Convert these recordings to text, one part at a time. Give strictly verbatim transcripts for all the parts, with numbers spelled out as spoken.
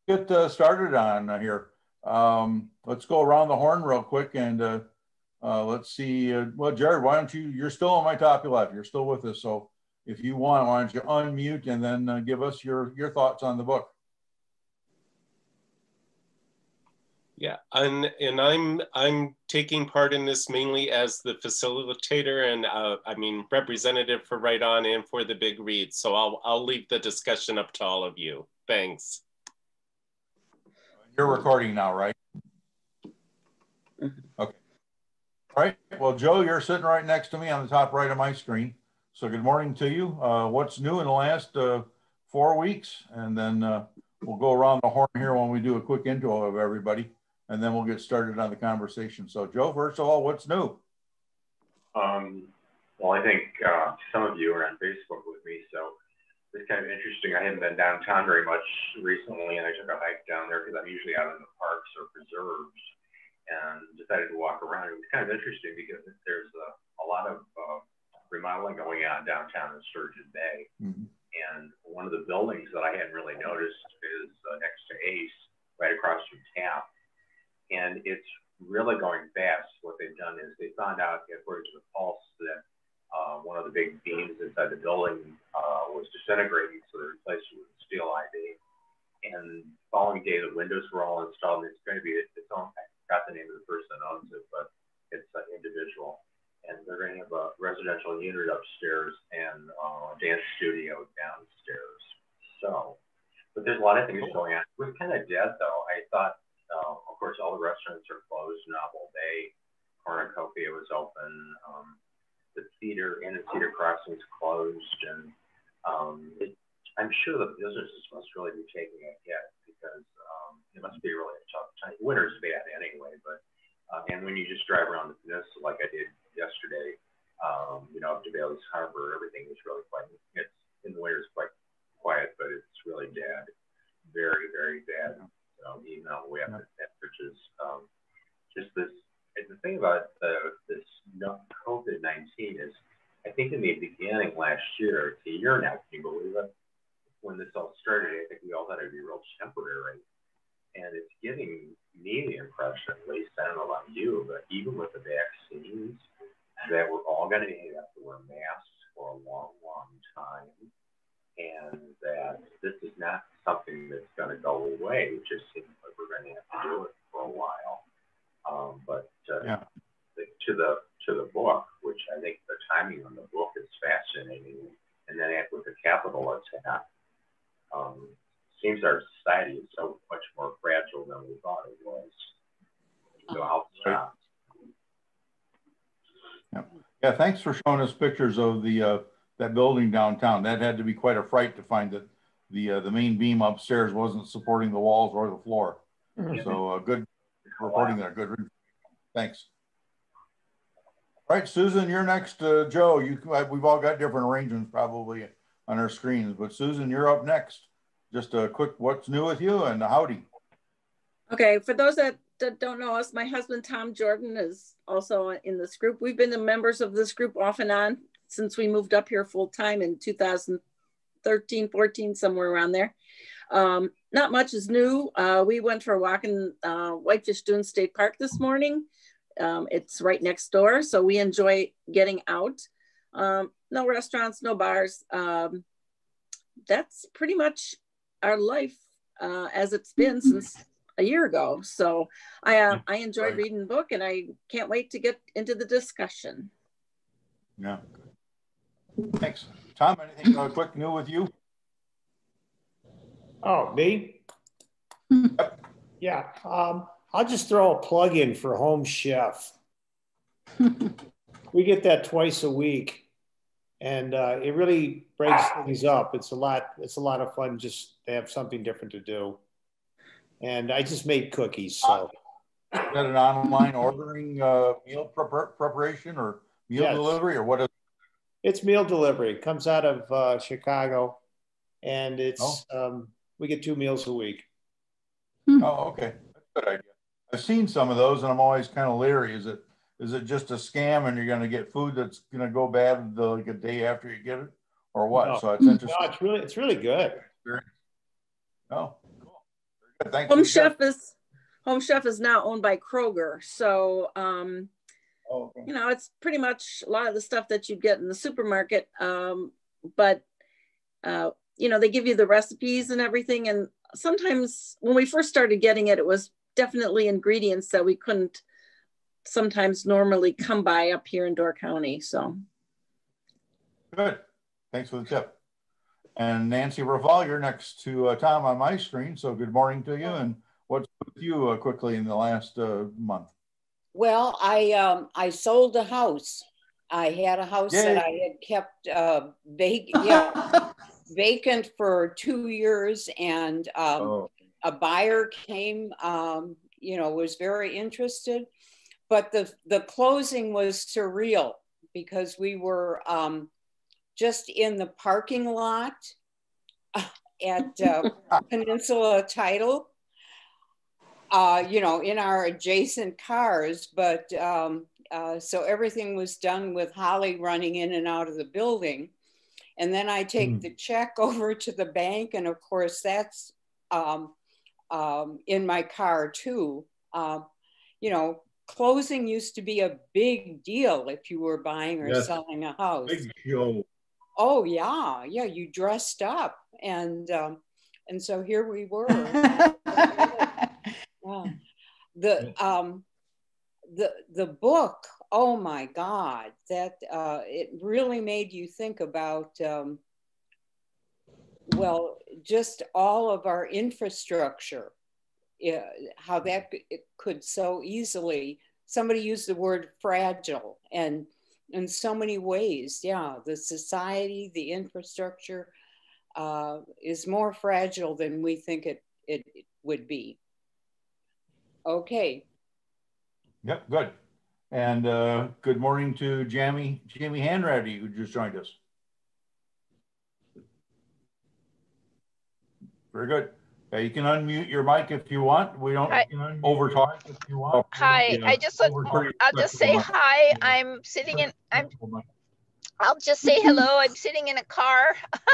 get uh, started on uh, here. Um, let's go around the horn real quick and uh, uh, let's see. Uh, well, Jared, why don't you, you're still on my top left. You're still with us. So if you want, why don't you unmute and then uh, give us your, your thoughts on the book. Yeah, and, and I'm I'm taking part in this mainly as the facilitator and uh, I mean representative for Right On and for the Big Read. So I'll I'll leave the discussion up to all of you. Thanks. You're recording now, right? Okay. All right. Well, Joe, you're sitting right next to me on the top right of my screen. So good morning to you. Uh, what's new in the last uh, four weeks? And then uh, we'll go around the horn here when we do a quick intro of everybody. And then we'll get started on the conversation. So Joe, first of all, what's new? Um, well, I think uh, some of you are on Facebook with me, so it's kind of interesting. I haven't been downtown very much recently, and I took a hike down there because I'm usually out in the parks or preserves, and decided to walk around. It was kind of interesting because there's a, a lot of uh, remodeling going on downtown in Sturgeon Bay. Mm-hmm. And one of the buildings that I hadn't really noticed is uh, next to Ace, right across from Tap. And it's really going fast. What they've done is they found out, according to the Pulse, that uh, one of the big beams inside the building uh, was disintegrating, so they replaced it with steel I D. And the following day, the windows were all installed, and it's going to be its own, I forgot the name of the person that owns it, but it's an individual. And they're going to have a residential unit upstairs and uh, a dance studio downstairs. So, but there's a lot of things going on. It was kind of dead, though. I thought, Uh, of course, all the restaurants are closed. Novel Bay, Cornucopia was open. Um, the theater, Inn and Cedar Crossing is closed. And um, it, I'm sure the businesses must really be taking a hit because um, it must be really a tough time. Winter's bad anyway, but uh, and when you just drive around the peninsula like I did yesterday, um, you know, up to Bailey's Harbor, everything is really quite, it's in the winter it's quite quiet, but it's really bad. Very, very bad. Um, even on the way up to temperatures. Um, just this, and the thing about uh, this COVID nineteen is, I think in the beginning last year, it's a year now, can you believe it? When this all started, I think we all thought it'd be real temporary. And it's giving me the impression, at least, I don't know about you, but even with the vaccines, that we're all going to have to wear masks for a long, long time. And that this is not something that's going to go away. It just seems like we're going to have to do it for a while. Um, but uh, yeah. the, to the to the book, which I think the timing on the book is fascinating, and then with the capital attack, um, seems our society is so much more fragile than we thought it was. So I'll stop. Yeah. yeah, thanks for showing us pictures of the uh, that building downtown. That had to be quite a fright to find that the uh, the main beam upstairs wasn't supporting the walls or the floor. Mm-hmm. So uh, good reporting there. Good. Thanks. All right, Susan, you're next. Uh, Joe, you we've all got different arrangements probably on our screens, but Susan, you're up next. Just a quick, what's new with you and howdy. Okay, for those that, that don't know us, my husband Tom Jordan is also in this group. We've been the members of this group off and on since we moved up here full time in two thousand thirteen, fourteen, somewhere around there. Um, not much is new. Uh, we went for a walk in uh, Whitefish Dunes State Park this morning. Um, it's right next door, so we enjoy getting out. Um, no restaurants, no bars. Um, that's pretty much our life uh, as it's been since a year ago. So I, uh, I enjoyed reading the book and I can't wait to get into the discussion. Yeah. Thanks. Tom, anything uh, quick new with you? Oh, me? Yep. Yeah. Um, I'll just throw a plug in for Home Chef. We get that twice a week, and uh, it really breaks things up. It's a lot. It's a lot of fun just to have something different to do. And I just made cookies. So is that an online ordering uh, meal prep preparation or meal yes. delivery, or what is? It's meal delivery. It comes out of uh, Chicago, and it's oh. um, we get two meals a week. Oh, okay, that's a good idea. I've seen some of those, and I'm always kind of leery. Is it is it just a scam, and you're going to get food that's going to go bad the, like a day after you get it, or what? No. So it's interesting. No, it's really it's really good. Oh, cool. Thanks Home Chef is Home Chef is now owned by Kroger. So, um, oh, okay. You know, it's pretty much a lot of the stuff that you get in the supermarket. Um, but, uh, you know, they give you the recipes and everything. And sometimes when we first started getting it, it was definitely ingredients that we couldn't sometimes normally come by up here in Door County. So. Good. Thanks for the tip. And Nancy Raval, you're next to uh, Tom on my screen. So good morning to you. And what's with you uh, quickly in the last uh, month? Well, I um, I sold a house. I had a house Yay. that I had kept uh, vacant, yeah, vacant for two years, and um, oh. a buyer came. Um, you know, was very interested, but the the closing was surreal because we were um, just in the parking lot at uh, Peninsula Title. Uh, you know, in our adjacent cars, but um, uh, so everything was done with Holly running in and out of the building. And then I take mm. the check over to the bank. And of course, that's um, um, in my car too. Uh, you know, closing used to be a big deal if you were buying or yes. selling a house. Big deal. Oh yeah, yeah, you dressed up. And, um, and so here we were. Yeah. The um the the book, oh my God, that uh it really made you think about um well, just all of our infrastructure, yeah, how that it could so easily, somebody used the word fragile, and in so many ways, yeah, the society, the infrastructure uh is more fragile than we think it it, it would be. Okay. Yep, good. And uh, good morning to Jamie, Jamie Hanratty, who just joined us. Very good. Uh, you can unmute your mic if you want. We don't over talk if you want. Hi, yeah, I just I'll just say hi. I'm sitting in. I'm. I'll just say hello. I'm sitting in a car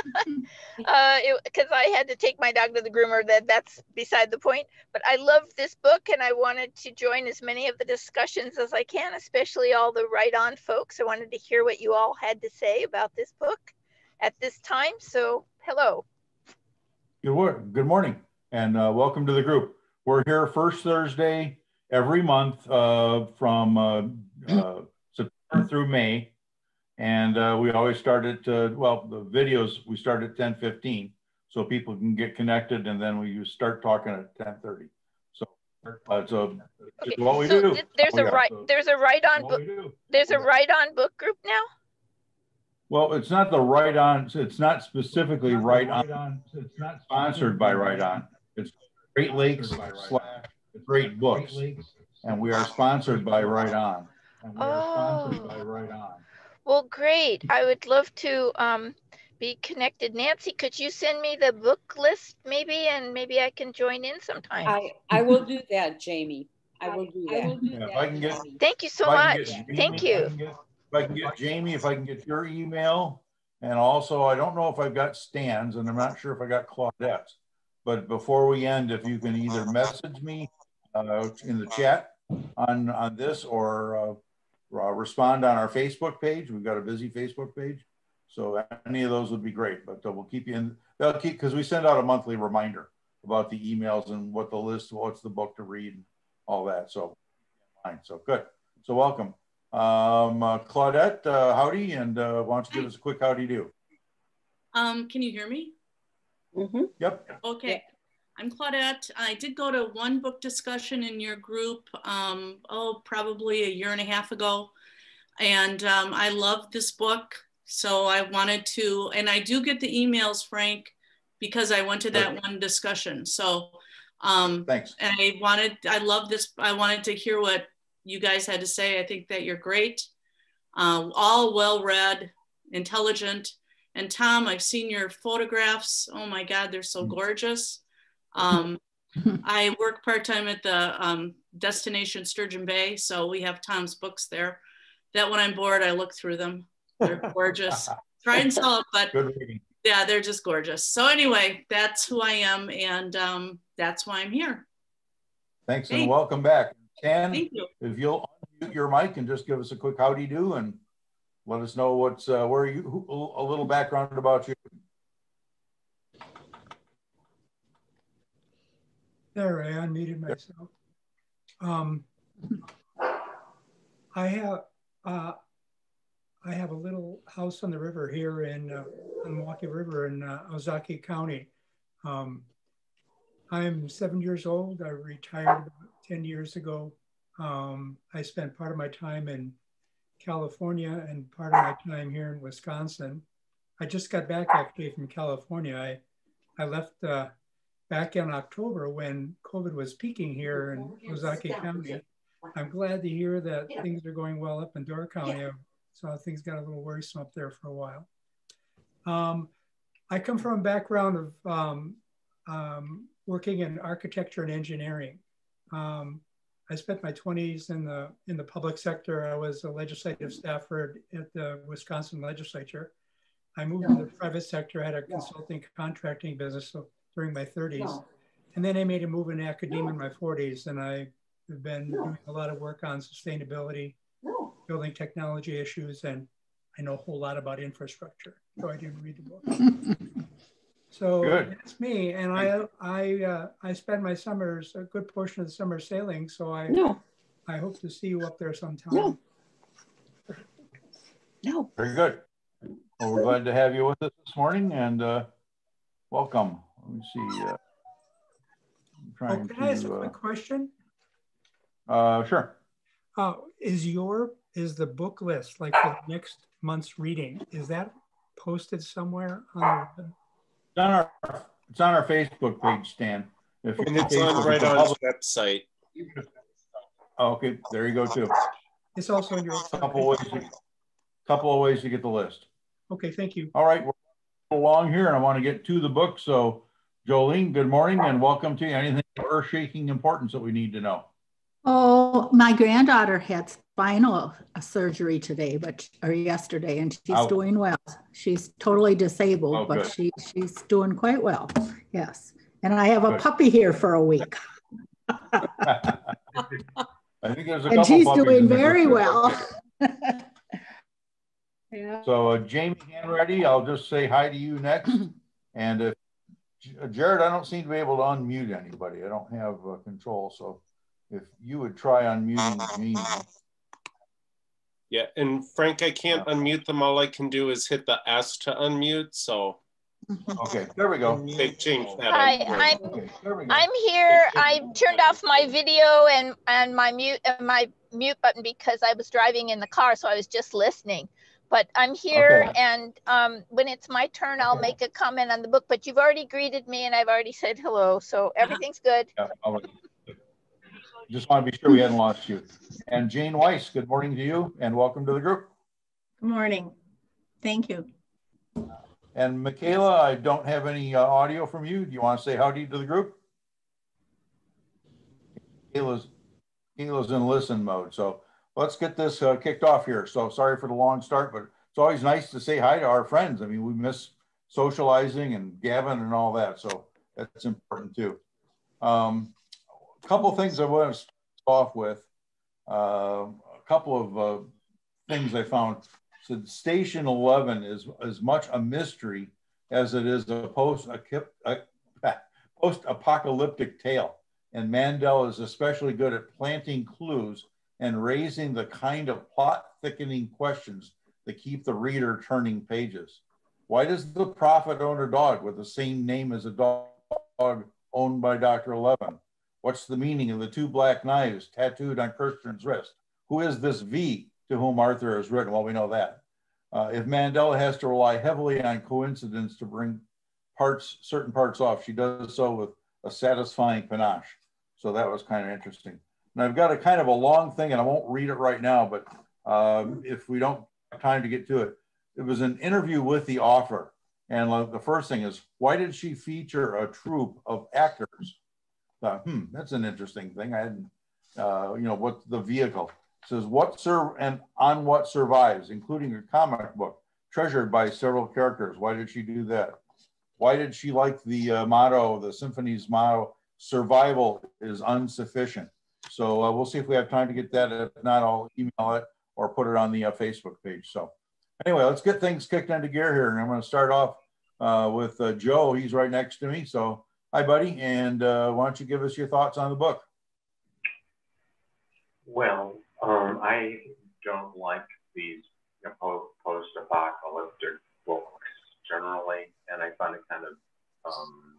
uh, because I had to take my dog to the groomer. That that's beside the point. But I love this book, and I wanted to join as many of the discussions as I can, especially all the Right On folks. I wanted to hear what you all had to say about this book at this time. So, hello. Good, good morning, and uh, welcome to the group. We're here first Thursday every month uh, from uh, uh, September through May. And uh, we always start at, uh, well, the videos, we start at ten fifteen so people can get connected, and then we start talking at ten thirty. So, uh, so okay. what we so do. Th there's, oh, a yeah. right, so there's a Right On book. There's a Right On book group now? Well, it's not the Right On, it's not specifically it's not Right On. on. It's not sponsored by Right On. It's Great Lakes slash Great Books. And we are sponsored by Right On. And we oh. are sponsored by Right On. Well, great. I would love to um, be connected. Nancy, could you send me the book list maybe, and maybe I can join in sometime? I, I will do that, Jamie. I will do that. I will do yeah, that. If I can get, Thank you so much. Jamie, Thank you. If I, get, if I can get Jamie, if I can get your email, and also I don't know if I've got Stan's, and I'm not sure if I got Claudette's, but before we end, if you can either message me uh, in the chat on, on this, or uh, Uh, respond on our Facebook page. We've got a busy Facebook page. So any of those would be great, but uh, we'll keep you in, they'll keep, because we send out a monthly reminder about the emails and what the list, what's the book to read, and all that. So, fine. So good. So welcome. Um, uh, Claudette, uh, howdy, and uh, why don't you give us a quick howdy do? Um, can you hear me? Mm-hmm. Yep. Okay. I'm Claudette. I did go to one book discussion in your group, um, oh, probably a year and a half ago. And um, I love this book. So I wanted to, and I do get the emails, Frank, because I went to that one discussion. So um, thanks. And I wanted, I love this. I wanted to hear what you guys had to say. I think that you're great. Uh, all well-read, intelligent. And Tom, I've seen your photographs. Oh my God, they're so gorgeous. Um, I work part-time at the um, destination Sturgeon Bay, so we have Tom's books there. That when I'm bored, I look through them. They're gorgeous. Try and sell it, but Yeah, they're just gorgeous. So anyway, that's who I am, and um, that's why I'm here. Thanks, Thanks. and welcome back. Stan, Thank you. If you'll unmute your mic and just give us a quick howdy do and let us know what's uh, where you who, a little background about you. There, I unmuted myself. Um, I have uh, I have a little house on the river here in uh, on Milwaukee River in uh, Ozaki County. Um, I'm seven years old. I retired about ten years ago. Um, I spent part of my time in California and part of my time here in Wisconsin. I just got back actually from California. I I left. Uh, back in October when COVID was peaking here in Ozaki County. I'm glad to hear that things are going well up in Door County. I saw things got a little worrisome up there for a while. Um, I come from a background of um, um, working in architecture and engineering. Um, I spent my twenties in the, in the public sector. I was a legislative staffer at the Wisconsin legislature. I moved into the private sector, I had a consulting contracting business. So during my thirties. And then I made a move in academia in my forties, and I have been doing a lot of work on sustainability, building technology issues, and I know a whole lot about infrastructure, so I didn't read the book. So Good. That's me, and I I uh, I spend my summers, a good portion of the summer sailing, so I no. I hope to see you up there sometime. No. No. Very good. Well, we're glad to have you with us this morning, and uh, welcome. Let me see. Uh, I'm trying oh, can to, I ask a uh, quick question? Uh, sure. Uh, is your is the book list like for the next month's reading? Is that posted somewhere on the web? It's on our it's on our Facebook page, Stan. If and it's Facebook, on right on our website. Oh, okay, there you go too. It's also in your couple ways. To, couple of ways to get the list. Okay, thank you. All right, we're along here, and I want to get to the book. So. Jolene, good morning and welcome to you. Anything of earth-shaking importance that we need to know? Oh, my granddaughter had spinal surgery today, but or yesterday, and she's Ouch. doing well. She's totally disabled, oh, but good. she she's doing quite well. Yes, and I have a good. puppy here for a week. I think there's a and couple she's puppies doing very well. Yeah. So, uh, Jamie Hanratty, I'll just say hi to you next, and if Jared, I don't seem to be able to unmute anybody. I don't have uh, control. So if you would try unmuting Jamie. Yeah, and Frank, I can't yeah. unmute them. All I can do is hit the S to unmute. So. Okay, there we go. They changed that. Hi, I'm, okay, I'm here. I turned off my video and, and my mute and my mute button because I was driving in the car. So I was just listening. But I'm here, okay. and um, when it's my turn, I'll okay. make a comment on the book. But you've already greeted me, and I've already said hello, so everything's good. Yeah, just want to be sure we hadn't lost you. And Jane Weiss, good morning to you, and welcome to the group. Good morning. Thank you. And Michaela, I don't have any uh, audio from you. Do you want to say howdy to the group? Michaela's, Michaela's in listen mode, so. Let's get this uh, kicked off here. So sorry for the long start, but it's always nice to say hi to our friends. I mean, we miss socializing and Gavin and all that. So that's important too. Um, a couple of things I want to start off with. Uh, a couple of uh, things I found. So Station eleven is as much a mystery as it is a post a post-apocalyptic tale. And Mandel is especially good at planting clues and raising the kind of plot-thickening questions that keep the reader turning pages. Why does the prophet own a dog with the same name as a dog owned by Doctor Eleven? What's the meaning of the two black knives tattooed on Christian's wrist? Who is this V to whom Arthur has written? Well, we know that. Uh, if Mandela has to rely heavily on coincidence to bring parts, certain parts off, she does so with a satisfying panache. So that was kind of interesting. And I've got a kind of a long thing, and I won't read it right now, but um, if we don't have time to get to it, it was an interview with the author. And uh, the first thing is, why did she feature a troupe of actors? Uh, hmm, that's an interesting thing. I hadn't, uh, you know, what's the vehicle? It says, what serve and on what survives, including a comic book, treasured by several characters. Why did she do that? Why did she like the uh, motto, the symphony's motto, survival is insufficient? So uh, we'll see if we have time to get that. If not, I'll email it or put it on the uh, Facebook page. So anyway, let's get things kicked into gear here. And I'm going to start off uh, with uh, Joe. He's right next to me. So hi, buddy. And uh, why don't you give us your thoughts on the book? Well, um, I don't like these you know, post-apocalyptic books generally, and I find it kind of um,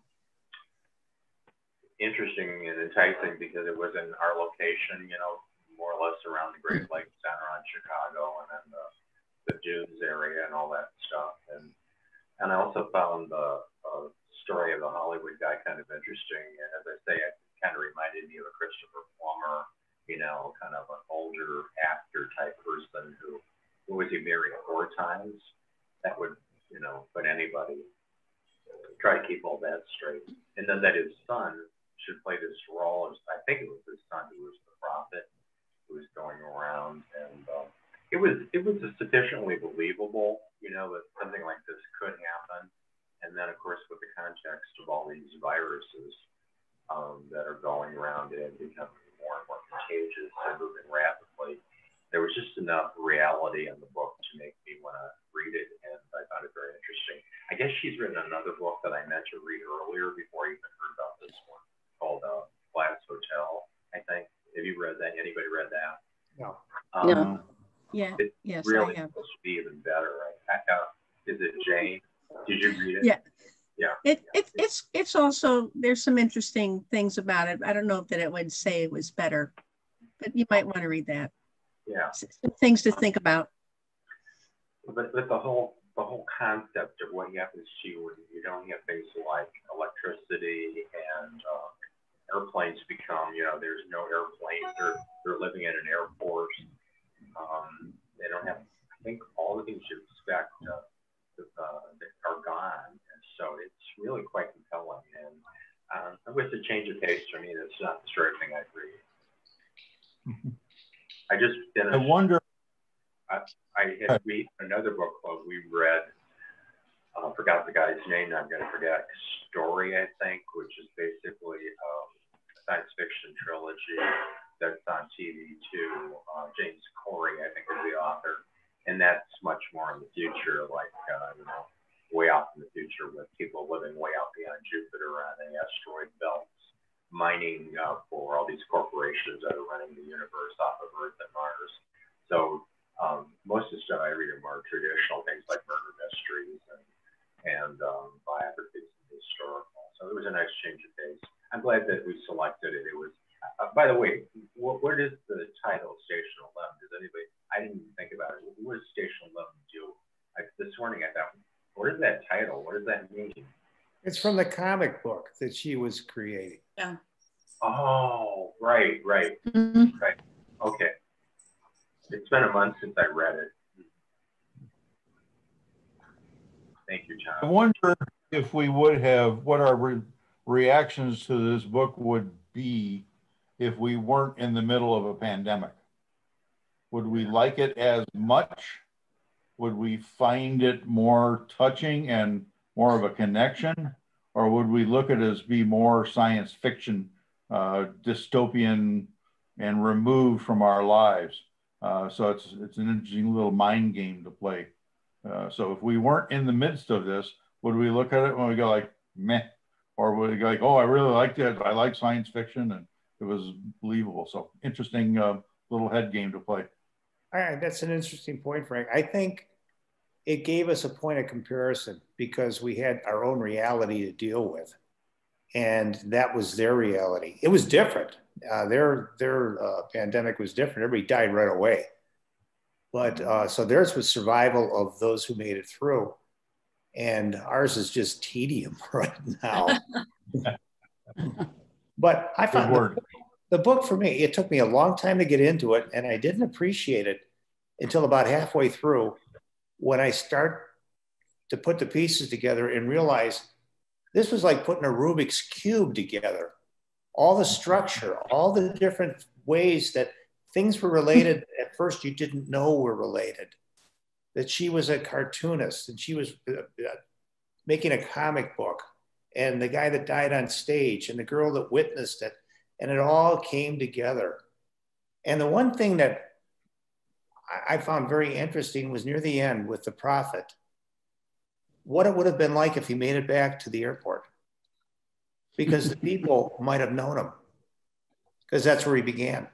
interesting and enticing because it was in our location, you know, more or less around the Great Lakes Center on Chicago, and then the, the Dunes area and all that stuff. And and I also found the uh, story of the Hollywood guy kind of interesting. And as I say, it kind of reminded me of a Christopher Plummer, you know, kind of an older actor type person who, who was he married four times? That would, you know, put anybody, try to keep all that straight. And then that his son should play this role, as I think it was his son who was the prophet, who was going around. And um, it was it was sufficiently believable, you know, that something like this could happen. And then, of course, with the context of all these viruses um, that are going around and becoming more and more contagious and moving rapidly, there was just enough reality in the book to make me want to read it, and I found it very interesting. I guess she's written another book that I meant to read earlier before I even heard about this one, called uh, Glass Hotel, I think. Have you read that? Anybody read that? No. Um, No. Yeah. It's Yes, really I have. supposed to be even better. Right? Uh, is it Jane? Did you read it? Yeah. Yeah. It, it, it's it's also, there's some interesting things about it. I don't know that it would say it was better, but you might want to read that. Yeah. Some things to think about. But, but the whole the whole concept of what happens to you when you don't have things like electricity and uh, airplanes become, you know, there's no airplanes. They're they're living in an airport. Um, they don't have, I think, all the things you expect uh, uh, are gone, and so it's really quite compelling. And uh, with a change of pace for me, that's not the sort of thing I'd read. I just finished. I wonder. I, I had read another book club we read. I uh, forgot the guy's name. Now I'm going to forget. Story, I think, which is basically um, a science fiction trilogy that's on T V too. Uh, James Corey, I think, is the author, and that's much more in the future, like uh, you know, way out in the future, with people living way out beyond Jupiter on the asteroid belts, mining uh, for all these corporations that are running the universe off of Earth and Mars. So um, most of the stuff I read are more traditional things like murder mysteries and, and um, biographies and historical. So it was a nice change of pace. I'm glad that we selected it. It was, uh, by the way, what, what is the title, Station eleven? Does anybody, I didn't even think about it. What does Station eleven do? I, this morning I thought, what is that title? What does that mean? It's from the comic book that she was creating. Yeah. Oh, right, right, Mm-hmm. right. Okay. It's been a month since I read it. Thank you, John. I wonder if we would have, what our re reactions to this book would be if we weren't in the middle of a pandemic. Would we like it as much? Would we find it more touching and more of a connection? Or would we look at it as be more science fiction, uh, dystopian, and removed from our lives? Uh, so it's, it's an interesting little mind game to play. Uh, so if we weren't in the midst of this, would we look at it when we go like, meh? Or would we go like, oh, I really liked it. I like science fiction and it was believable. So interesting uh, little head game to play. All right, that's an interesting point, Frank. I think it gave us a point of comparison because we had our own reality to deal with. And that was their reality. It was different. Uh, their their uh, pandemic was different. Everybody died right away. But uh, so theirs was survival of those who made it through. And ours is just tedium right now. But I found the, the book for me, it took me a long time to get into it. And I didn't appreciate it until about halfway through when I start to put the pieces together and realize this was like putting a Rubik's Cube together. All the structure, all the different ways that things were related at first you didn't know were related. that she was a cartoonist and she was uh, making a comic book, and the guy that died on stage and the girl that witnessed it, and it all came together. And the one thing that I found very interesting was near the end with the prophet, what it would have been like if he made it back to the airport, because the people might have known him, because that's where he began.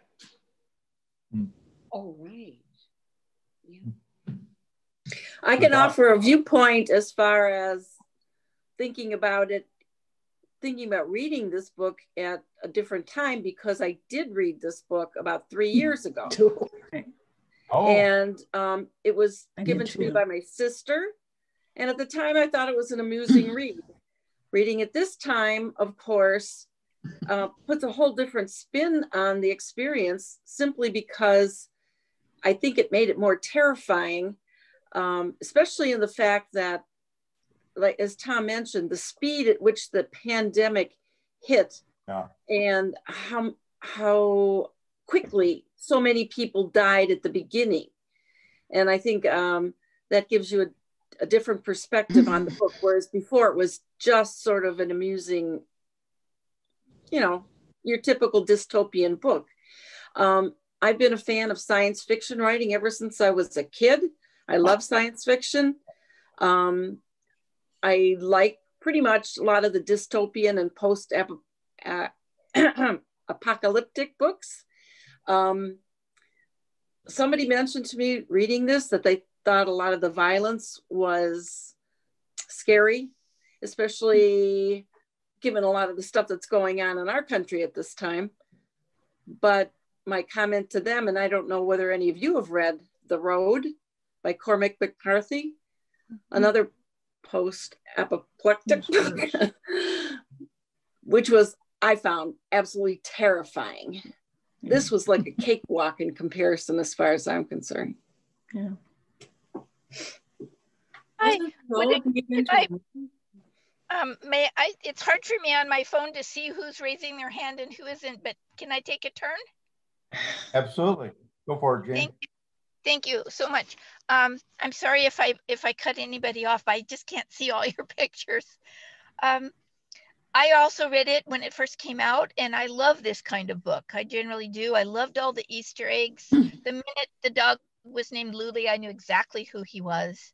Oh, right. Yeah. I can offer a viewpoint as far as thinking about it, thinking about reading this book at a different time, because I did read this book about three years ago. Oh. And um, it was given to me by my sister. And at the time, I thought it was an amusing read. Reading it this time, of course, uh, puts a whole different spin on the experience, simply because I think it made it more terrifying, um, especially in the fact that, like as Tom mentioned, the speed at which the pandemic hit, yeah, and how how quickly so many people died at the beginning. And I think um, that gives you a, a different perspective on the book, whereas before it was just sort of an amusing, you know, your typical dystopian book. Um, I've been a fan of science fiction writing ever since I was a kid. I love science fiction. Um, I like pretty much a lot of the dystopian and post-apocalyptic books. Um, somebody mentioned to me reading this that they thought a lot of the violence was scary, especially given a lot of the stuff that's going on in our country at this time. But my comment to them, and I don't know whether any of you have read The Road by Cormac McCarthy, another post-apoplectic book, which was, I found, absolutely terrifying. This was like a cakewalk in comparison as far as I'm concerned. Yeah. Hi. Would it, if I, um, may I, it's hard for me on my phone to see who's raising their hand and who isn't, but can I take a turn? Absolutely. Go for it, Jane. Thank you. Thank you so much. Um, I'm sorry if I if I cut anybody off. I just can't see all your pictures. Um, I also read it when it first came out, and I love this kind of book. I generally do. I loved all the Easter eggs. The minute the dog was named Luli, I knew exactly who he was.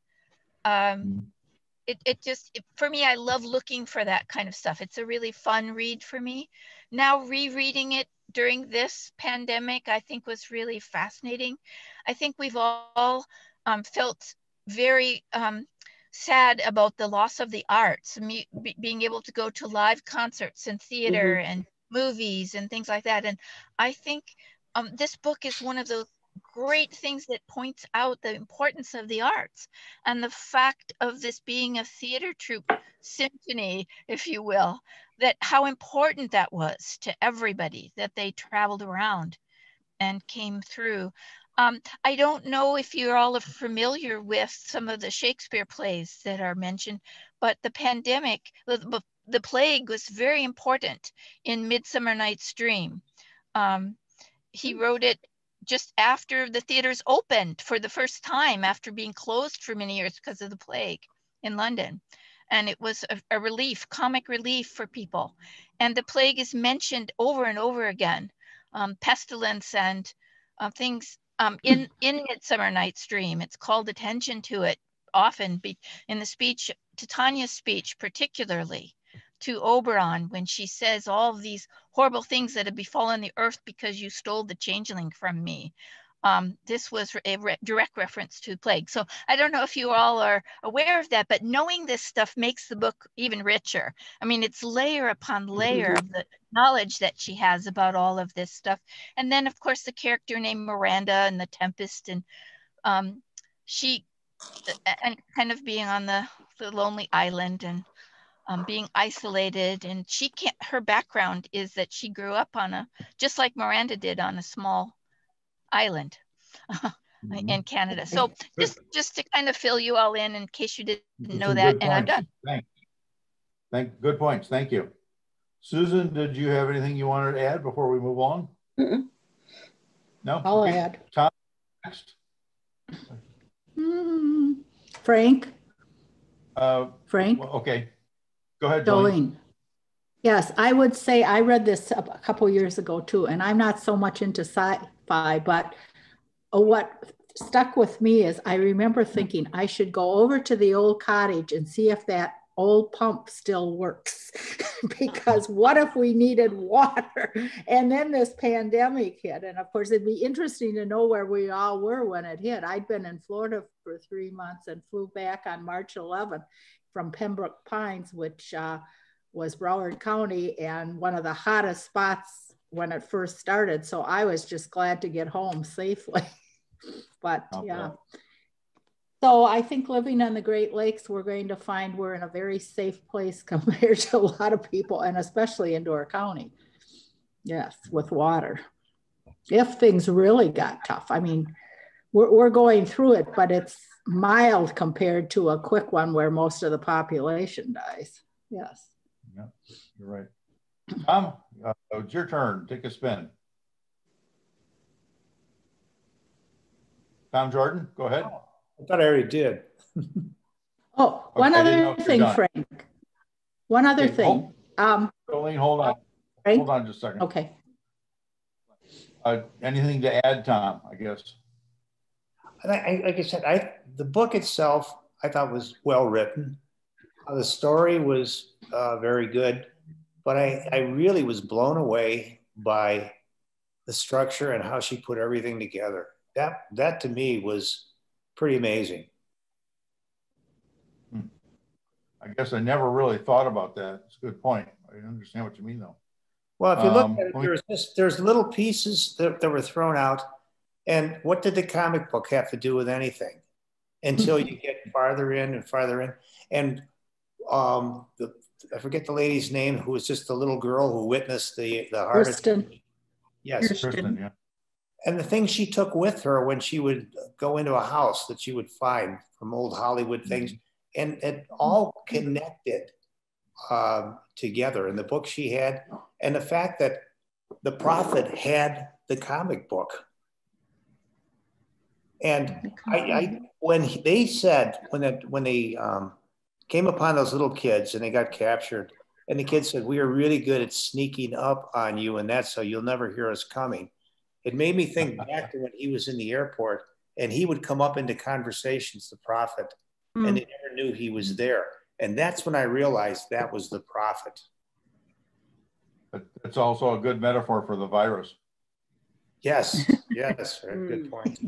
Um, it, it just, it, for me, I love looking for that kind of stuff. It's a really fun read for me. Now rereading it during this pandemic, I think was really fascinating. I think we've all um, felt very um, sad about the loss of the arts, me, be, being able to go to live concerts and theater mm-hmm. and movies and things like that. And I think um, this book is one of those great things that points out the importance of the arts and the fact of this being a theater troupe symphony, if you will, that how important that was to everybody, that they traveled around and came through. Um, I don't know if you're all familiar with some of the Shakespeare plays that are mentioned, but the pandemic, the, the plague was very important in Midsummer Night's Dream. Um, he wrote it just after the theaters opened for the first time after being closed for many years because of the plague in London. And it was a, a relief, comic relief for people. And the plague is mentioned over and over again, um, pestilence and uh, things um, in, in Midsummer Night's Dream. It's called attention to it often be, in the speech, Titania's speech particularly, to Oberon, when she says all of these horrible things that have befallen the earth because you stole the changeling from me. Um, this was a re direct reference to plague. So I don't know if you all are aware of that, but knowing this stuff makes the book even richer. I mean, it's layer upon layer of the knowledge that she has about all of this stuff. And then, of course, the character named Miranda and the Tempest, and um, she, and kind of being on the, the lonely island and Um, being isolated, and she can't, her background is that she grew up on a, just like Miranda did, on a small island mm-hmm. in Canada. So just, just to kind of fill you all in, in case you didn't know that, and I'm done. Thanks. Thank, good points, thank you. Susan, did you have anything you wanted to add before we move on? Mm-mm. No? I'll okay. add. Tom, next. Mm. Frank? Uh, Frank? well, okay. Go ahead, Jolene. Jolene. Yes, I would say I read this a couple years ago too, and I'm not so much into sci-fi, but what stuck with me is I remember thinking I should go over to the old cottage and see if that old pump still works because what if we needed water? And then this pandemic hit. And of course, it'd be interesting to know where we all were when it hit. I'd been in Florida for three months and flew back on March eleventh from Pembroke Pines, which uh, was Broward County and one of the hottest spots when it first started. So I was just glad to get home safely. But okay. Yeah. So I think living on the Great Lakes, we're going to find we're in a very safe place compared to a lot of people, and especially in Door County. Yes, with water. If things really got tough. I mean, we're, we're going through it, but it's mild compared to a quick one where most of the population dies. Yes. Yeah, you're right. Tom, uh, it's your turn. Take a spin. Tom Jordan, go ahead. I thought I already did. Oh, one okay, other thing, Frank. One other okay, thing. Hold, um, Jolene, hold on. Frank? Hold on just a second. Okay. Uh, anything to add, Tom, I guess? I, like I said, I, the book itself, I thought was well written. Uh, the story was uh, very good, but I, I really was blown away by the structure and how she put everything together. That, that to me was pretty amazing. Hmm. I guess I never really thought about that. It's a good point. I understand what you mean, though. Well, if you look um, at it, there's, just, there's little pieces that, that were thrown out. And what did the comic book have to do with anything? Until you get farther in and farther in. And um, the, I forget the lady's name, who was just a little girl who witnessed the, the heart Kristen. Yes, Kristen. Kristen, yeah. And the things she took with her when she would go into a house that she would find from old Hollywood things, and it all connected um, together in the book she had. And the fact that the prophet had the comic book. And I, I when he, they said, when, it, when they um, came upon those little kids and they got captured, and the kids said, we are really good at sneaking up on you, and that's so you'll never hear us coming. It made me think back to when he was in the airport and he would come up into conversations, the prophet, mm. and they never knew he was there. And that's when I realized that was the prophet. But it's also a good metaphor for the virus. Yes, yes, good point.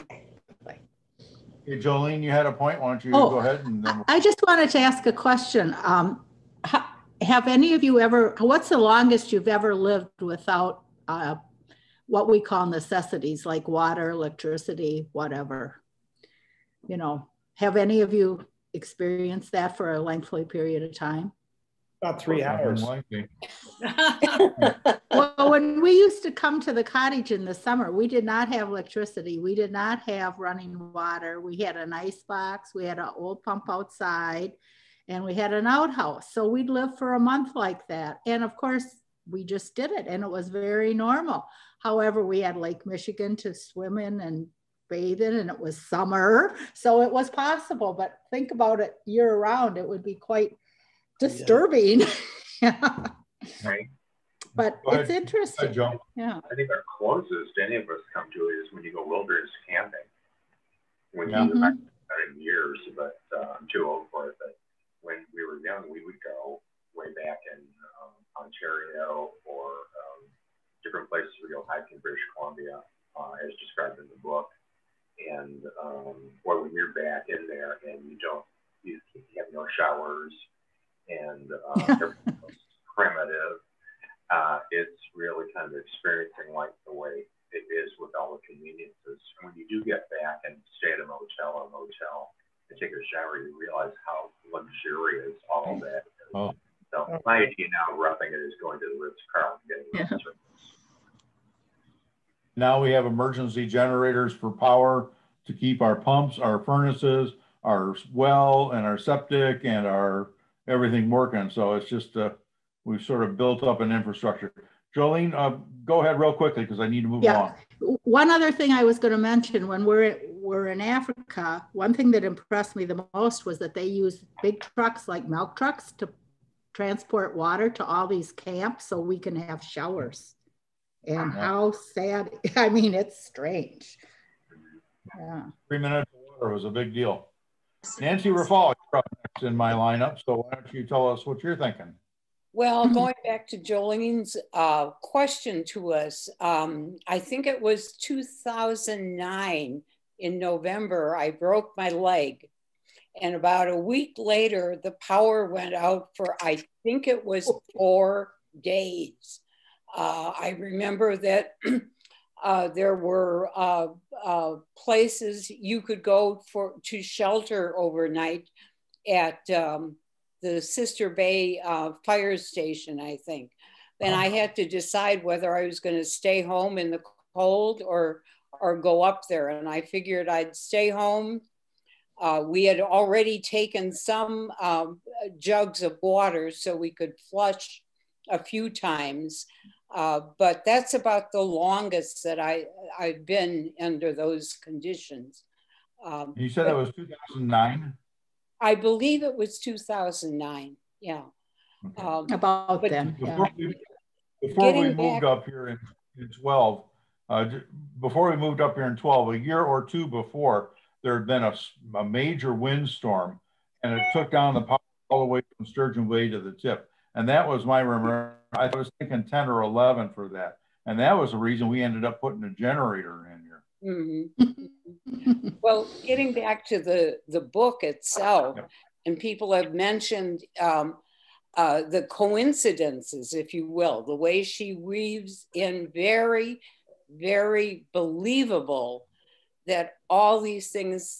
Hey, Jolene, you had a point. Why don't you oh, go ahead? And then we'll... I just wanted to ask a question. Um, ha have any of you ever, what's the longest you've ever lived without uh, what we call necessities like water, electricity, whatever? You know, have any of you experienced that for a lengthy period of time? About three hours. Well, when we used to come to the cottage in the summer, we did not have electricity. We did not have running water. We had an ice box. We had an old pump outside, and we had an outhouse. So we'd live for a month like that. And of course, we just did it, and it was very normal. However, we had Lake Michigan to swim in and bathe in, and it was summer, so it was possible. But think about it year round, it would be quite disturbing. Yeah. Right. But it's interesting. Ahead, yeah. I think our closest any of us come to is when you go wilderness camping. When yeah. you, mm-hmm. I've done it in years, but uh, I'm too old for it. But when we were young, we would go way back in um, Ontario or um, different places. We go hike in British Columbia, uh, as described in the book. And um, well, when you're back in there and you don't, you, you have no showers and uh, everything's primitive, uh, it's really kind of experiencing like the way it is with all the conveniences. When you do get back and stay at a motel or motel and take a shower, you realize how luxurious all that is. Oh. So my idea now, roughing it, is going to the Ritz-Carlton, getting yeah. room service. Now we have emergency generators for power to keep our pumps, our furnaces, our well, and our septic, and our everything working. So it's just uh, we've sort of built up an infrastructure. Jolene, uh, go ahead real quickly because I need to move yeah. on. One other thing I was going to mention, when we're were in Africa, one thing that impressed me the most was that they used big trucks like milk trucks to transport water to all these camps so we can have showers. And Yeah. how sad, I mean, it's strange. Yeah. Three minutes of water was a big deal. Nancy Rafal, you're up next in my lineup, so why don't you tell us what you're thinking? Well, going back to Jolene's uh, question to us, um, I think it was two thousand nine in November, I broke my leg. And about a week later, the power went out for, I think it was four days. Uh, I remember that uh, there were uh, uh, places you could go for to shelter overnight at um, the Sister Bay uh, fire station, I think. And I had to decide whether I was going to stay home in the cold or, or go up there. And I figured I'd stay home. Uh, we had already taken some um, jugs of water so we could flush a few times. Uh, but that's about the longest that I, I've been under those conditions. Um, you said it was two thousand nine? I believe it was two thousand nine, yeah. Okay. Um, About then, before, yeah. we, before we moved back, up here in, in twelve, uh, before we moved up here in twelve, a year or two before, there had been a, a major windstorm and it took down the power all the way from Sturgeon Bay to the tip. And that was my remember. I was thinking ten or eleven for that. And that was the reason we ended up putting a generator in here. Mm-hmm. Well, getting back to the, the book itself, yep. And people have mentioned um, uh, the coincidences, if you will, the way she weaves in very, very believable that all these things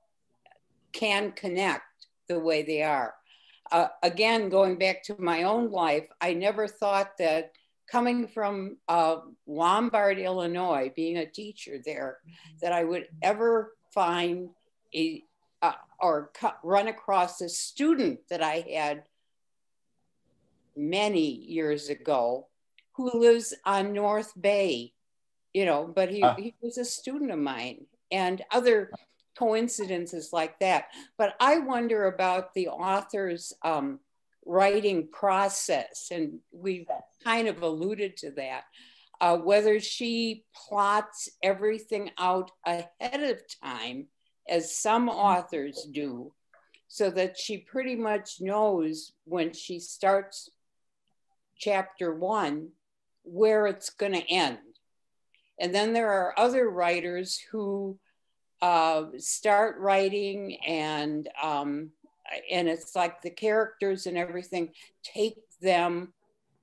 can connect the way they are. Uh, again, going back to my own life, I never thought that coming from uh, Lombard, Illinois, being a teacher there, that I would ever find a, uh, or run across a student that I had many years ago who lives on North Bay, you know, but he, uh. he was a student of mine, and other coincidences like that. But I wonder about the author's um, writing process, and we've kind of alluded to that, uh, whether she plots everything out ahead of time, as some authors do, so that she pretty much knows when she starts chapter one where it's going to end. And then there are other writers who uh, start writing and um, and it's like the characters and everything take them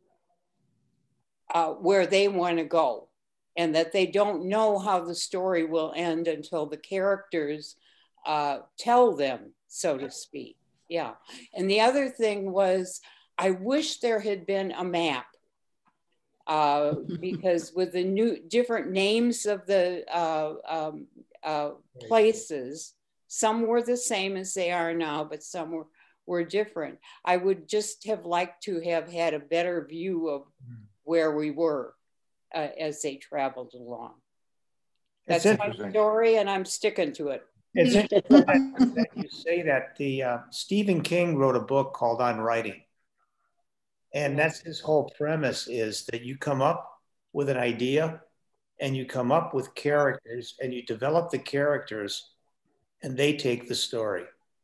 uh, where they want to go, and that they don't know how the story will end until the characters uh, tell them, so to speak. Yeah. And the other thing was, I wish there had been a map. Uh, because with the new different names of the uh, um, uh, places, some were the same as they are now, but some were, were different. I would just have liked to have had a better view of where we were uh, as they traveled along. That's my story, and I'm sticking to it. It's interesting that you say that. The uh, Stephen King wrote a book called On Writing. And that's his whole premise, is that you come up with an idea and you come up with characters and you develop the characters and they take the story.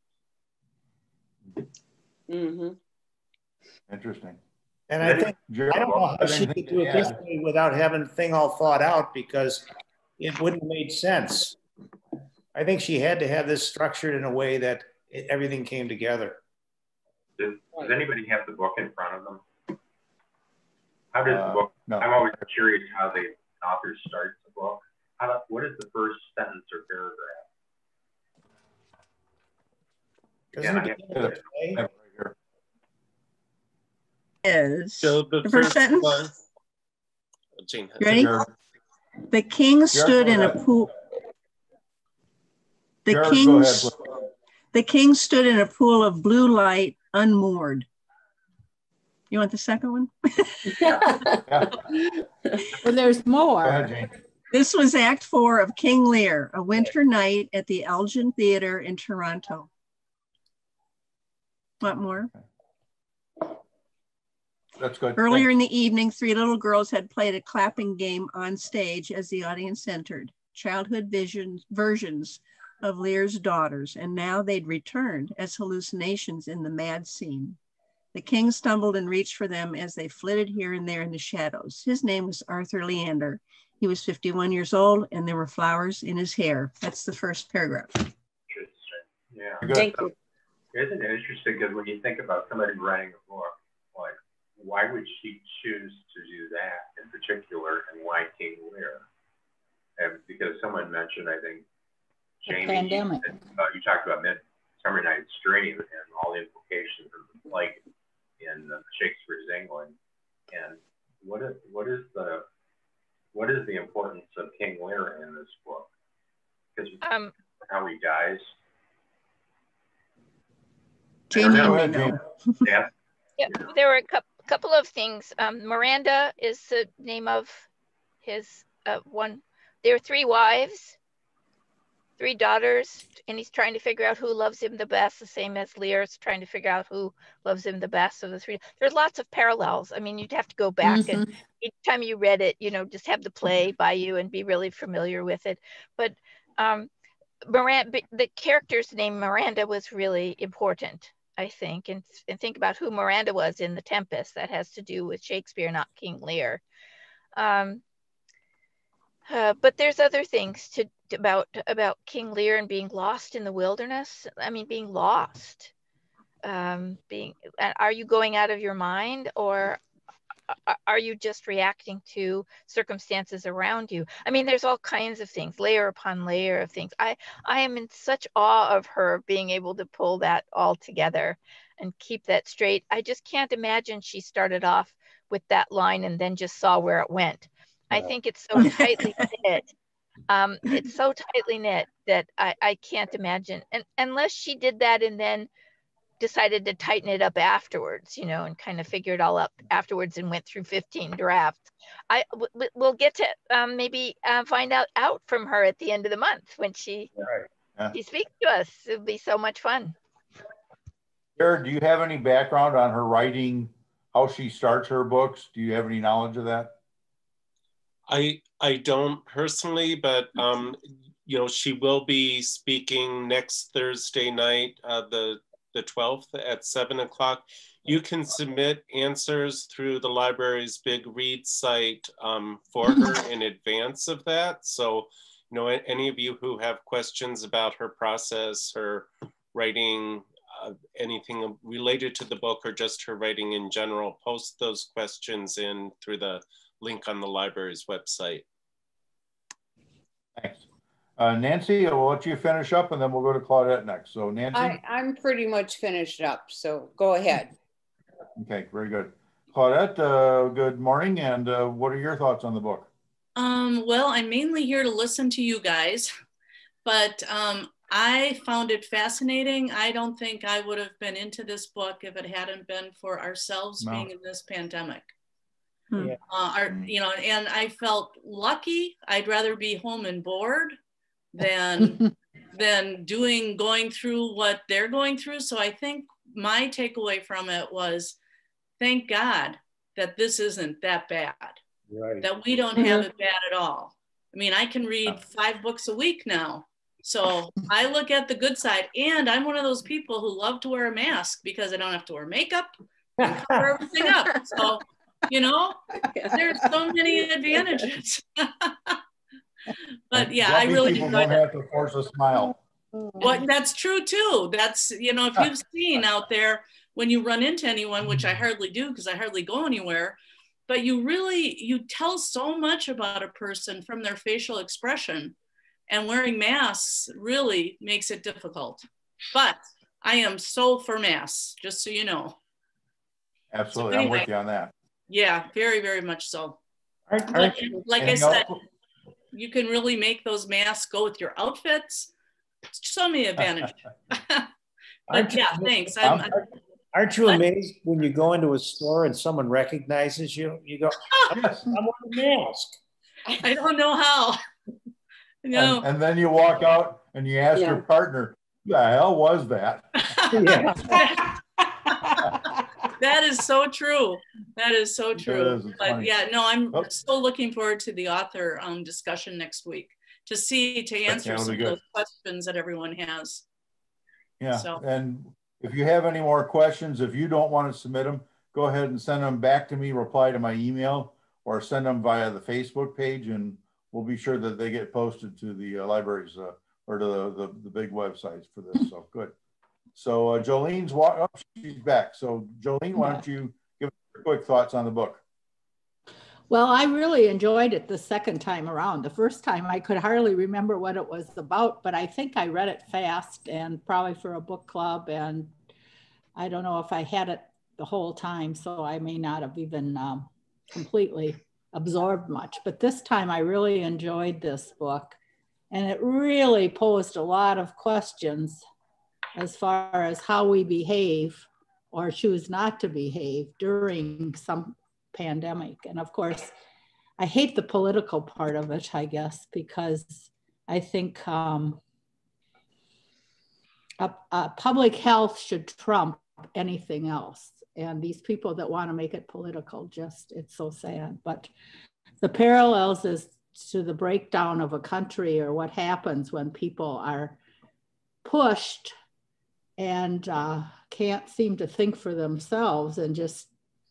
Mm-hmm. Interesting. And I think, I don't know how she could do it this way without having the thing all thought out, because it wouldn't have made sense. I think she had to have this structured in a way that it, everything came together. Does, does anybody have the book in front of them? How does uh, the book, no. I'm always curious how the author starts the book. How do, what is the first sentence or paragraph? Yeah, I is so the, the first sentence? Was, Jane, ready? Jared. The king stood Jared, in a pool. The Jared, king, the king stood in a pool of blue light, unmoored. You want the second one? Yeah. Well, there's more. Ahead, This was Act Four of King Lear, A Winter Night at the Elgin Theatre in Toronto. Want more? That's good. Earlier Thanks. in the evening, three little girls had played a clapping game on stage as the audience entered. Childhood visions, versions of Lear's daughters, and now they'd returned as hallucinations in the mad scene. The king stumbled and reached for them as they flitted here and there in the shadows. His name was Arthur Leander. He was fifty-one years old, and there were flowers in his hair. That's the first paragraph. Interesting. Yeah. Thank you. Isn't it interesting? Because when you think about somebody writing a book, like, why would she choose to do that in particular, and why King Lear? And because someone mentioned, I think, Jamie, pandemic. uh, you talked about Midsummer Night's Dream and all the implications of the plague in uh, Shakespeare's England. And what is what is the what is the importance of King Lear in this book? Because um, how he dies. Jamie, Go ahead, Jamie. Yeah. Yep. There were a couple couple of things. Um, Miranda is the name of his uh, one. There are three wives, three daughters, and he's trying to figure out who loves him the best, the same as Lear's trying to figure out who loves him the best of the three. There's lots of parallels. I mean, you'd have to go back mm-hmm. and each time you read it, you know, just have the play by you and be really familiar with it. But um, Miranda, the character's name Miranda was really important, I think, and, and think about who Miranda was in The Tempest. That has to do with Shakespeare, not King Lear. Um, uh, but there's other things to, to about about King Lear and being lost in the wilderness. I mean, being lost. Um, being, are you going out of your mind, or are you just reacting to circumstances around you? I mean, there's all kinds of things, layer upon layer of things. I, I am in such awe of her being able to pull that all together and keep that straight. I just can't imagine she started off with that line and then just saw where it went. I think it's so tightly knit. Um, it's so tightly knit that I, I can't imagine. And unless she did that and then decided to tighten it up afterwards, you know, and kind of figure it all up afterwards and went through fifteen drafts. I w- we'll get to um, maybe uh, find out out from her at the end of the month when she right. yeah. she speaks to us. It'll be so much fun. Jared, do you have any background on her writing, how she starts her books? Do you have any knowledge of that? I I don't personally, but um, you know, she will be speaking next Thursday night, uh, the the twelfth at seven o'clock. You can submit answers through the library's Big Read site um, for her in advance of that. So, you know, any of you who have questions about her process, her writing, uh, anything related to the book, or just her writing in general, post those questions in through the link on the library's website. Thanks. Uh, Nancy, I'll let you finish up and then we'll go to Claudette next. So Nancy? I, I'm pretty much finished up, so go ahead. Okay, very good. Claudette, uh, good morning, and uh, what are your thoughts on the book? Um, well, I'm mainly here to listen to you guys, but um, I found it fascinating. I don't think I would have been into this book if it hadn't been for ourselves no. being in this pandemic. Hmm. Uh, our, you know, and I felt lucky. I'd rather be home and bored than than doing going through what they're going through. So I think my takeaway from it was, thank God that this isn't that bad. Right. That we don't have it bad at all. I mean, I can read five books a week now. So I look at the good side, and I'm one of those people who love to wear a mask because I don't have to wear makeup and cover everything up. So, you know, there's so many advantages. But yeah, Lucky I really people enjoyed don't it. have to force a smile. Well, that's true too. That's, you know, if you've seen out there when you run into anyone, which I hardly do because I hardly go anywhere, but you really, you tell so much about a person from their facial expression, and wearing masks really makes it difficult. But I am so for masks, just so you know. Absolutely, so anyway, I'm with you on that. Yeah, very, very much so. Aren't, but aren't like I said, else? You can really make those masks go with your outfits. So many advantages. But yeah, you, thanks. I'm, I'm, aren't you amazed when you go into a store and someone recognizes you? You go, oh, yes, I'm wearing a mask. I don't know how. No. And, and then you walk out and you ask yeah. your partner, "Who the hell was that?" Yeah. That is so true. That is so true. Is, but funny. Yeah, no, I'm oh. still looking forward to the author um, discussion next week to see, to answer some of those questions that everyone has. Yeah, so. And if you have any more questions, if you don't want to submit them, go ahead and send them back to me, reply to my email, or send them via the Facebook page, and we'll be sure that they get posted to the uh, libraries uh, or to the, the, the big websites for this, so good. So uh, Jolene's walk up, oh, she's back. So Jolene, why don't you give us your quick thoughts on the book? Well, I really enjoyed it the second time around. The first time I could hardly remember what it was about, but I think I read it fast and probably for a book club. And I don't know if I had it the whole time, so I may not have even um, completely absorbed much. But this time I really enjoyed this book, and it really posed a lot of questions as far as how we behave or choose not to behave during some pandemic. And of course, I hate the political part of it, I guess, because I think um, a, a public health should trump anything else. And these people that want to make it political, just, it's so sad. But the parallels is to the breakdown of a country, or what happens when people are pushed and uh, can't seem to think for themselves, and just,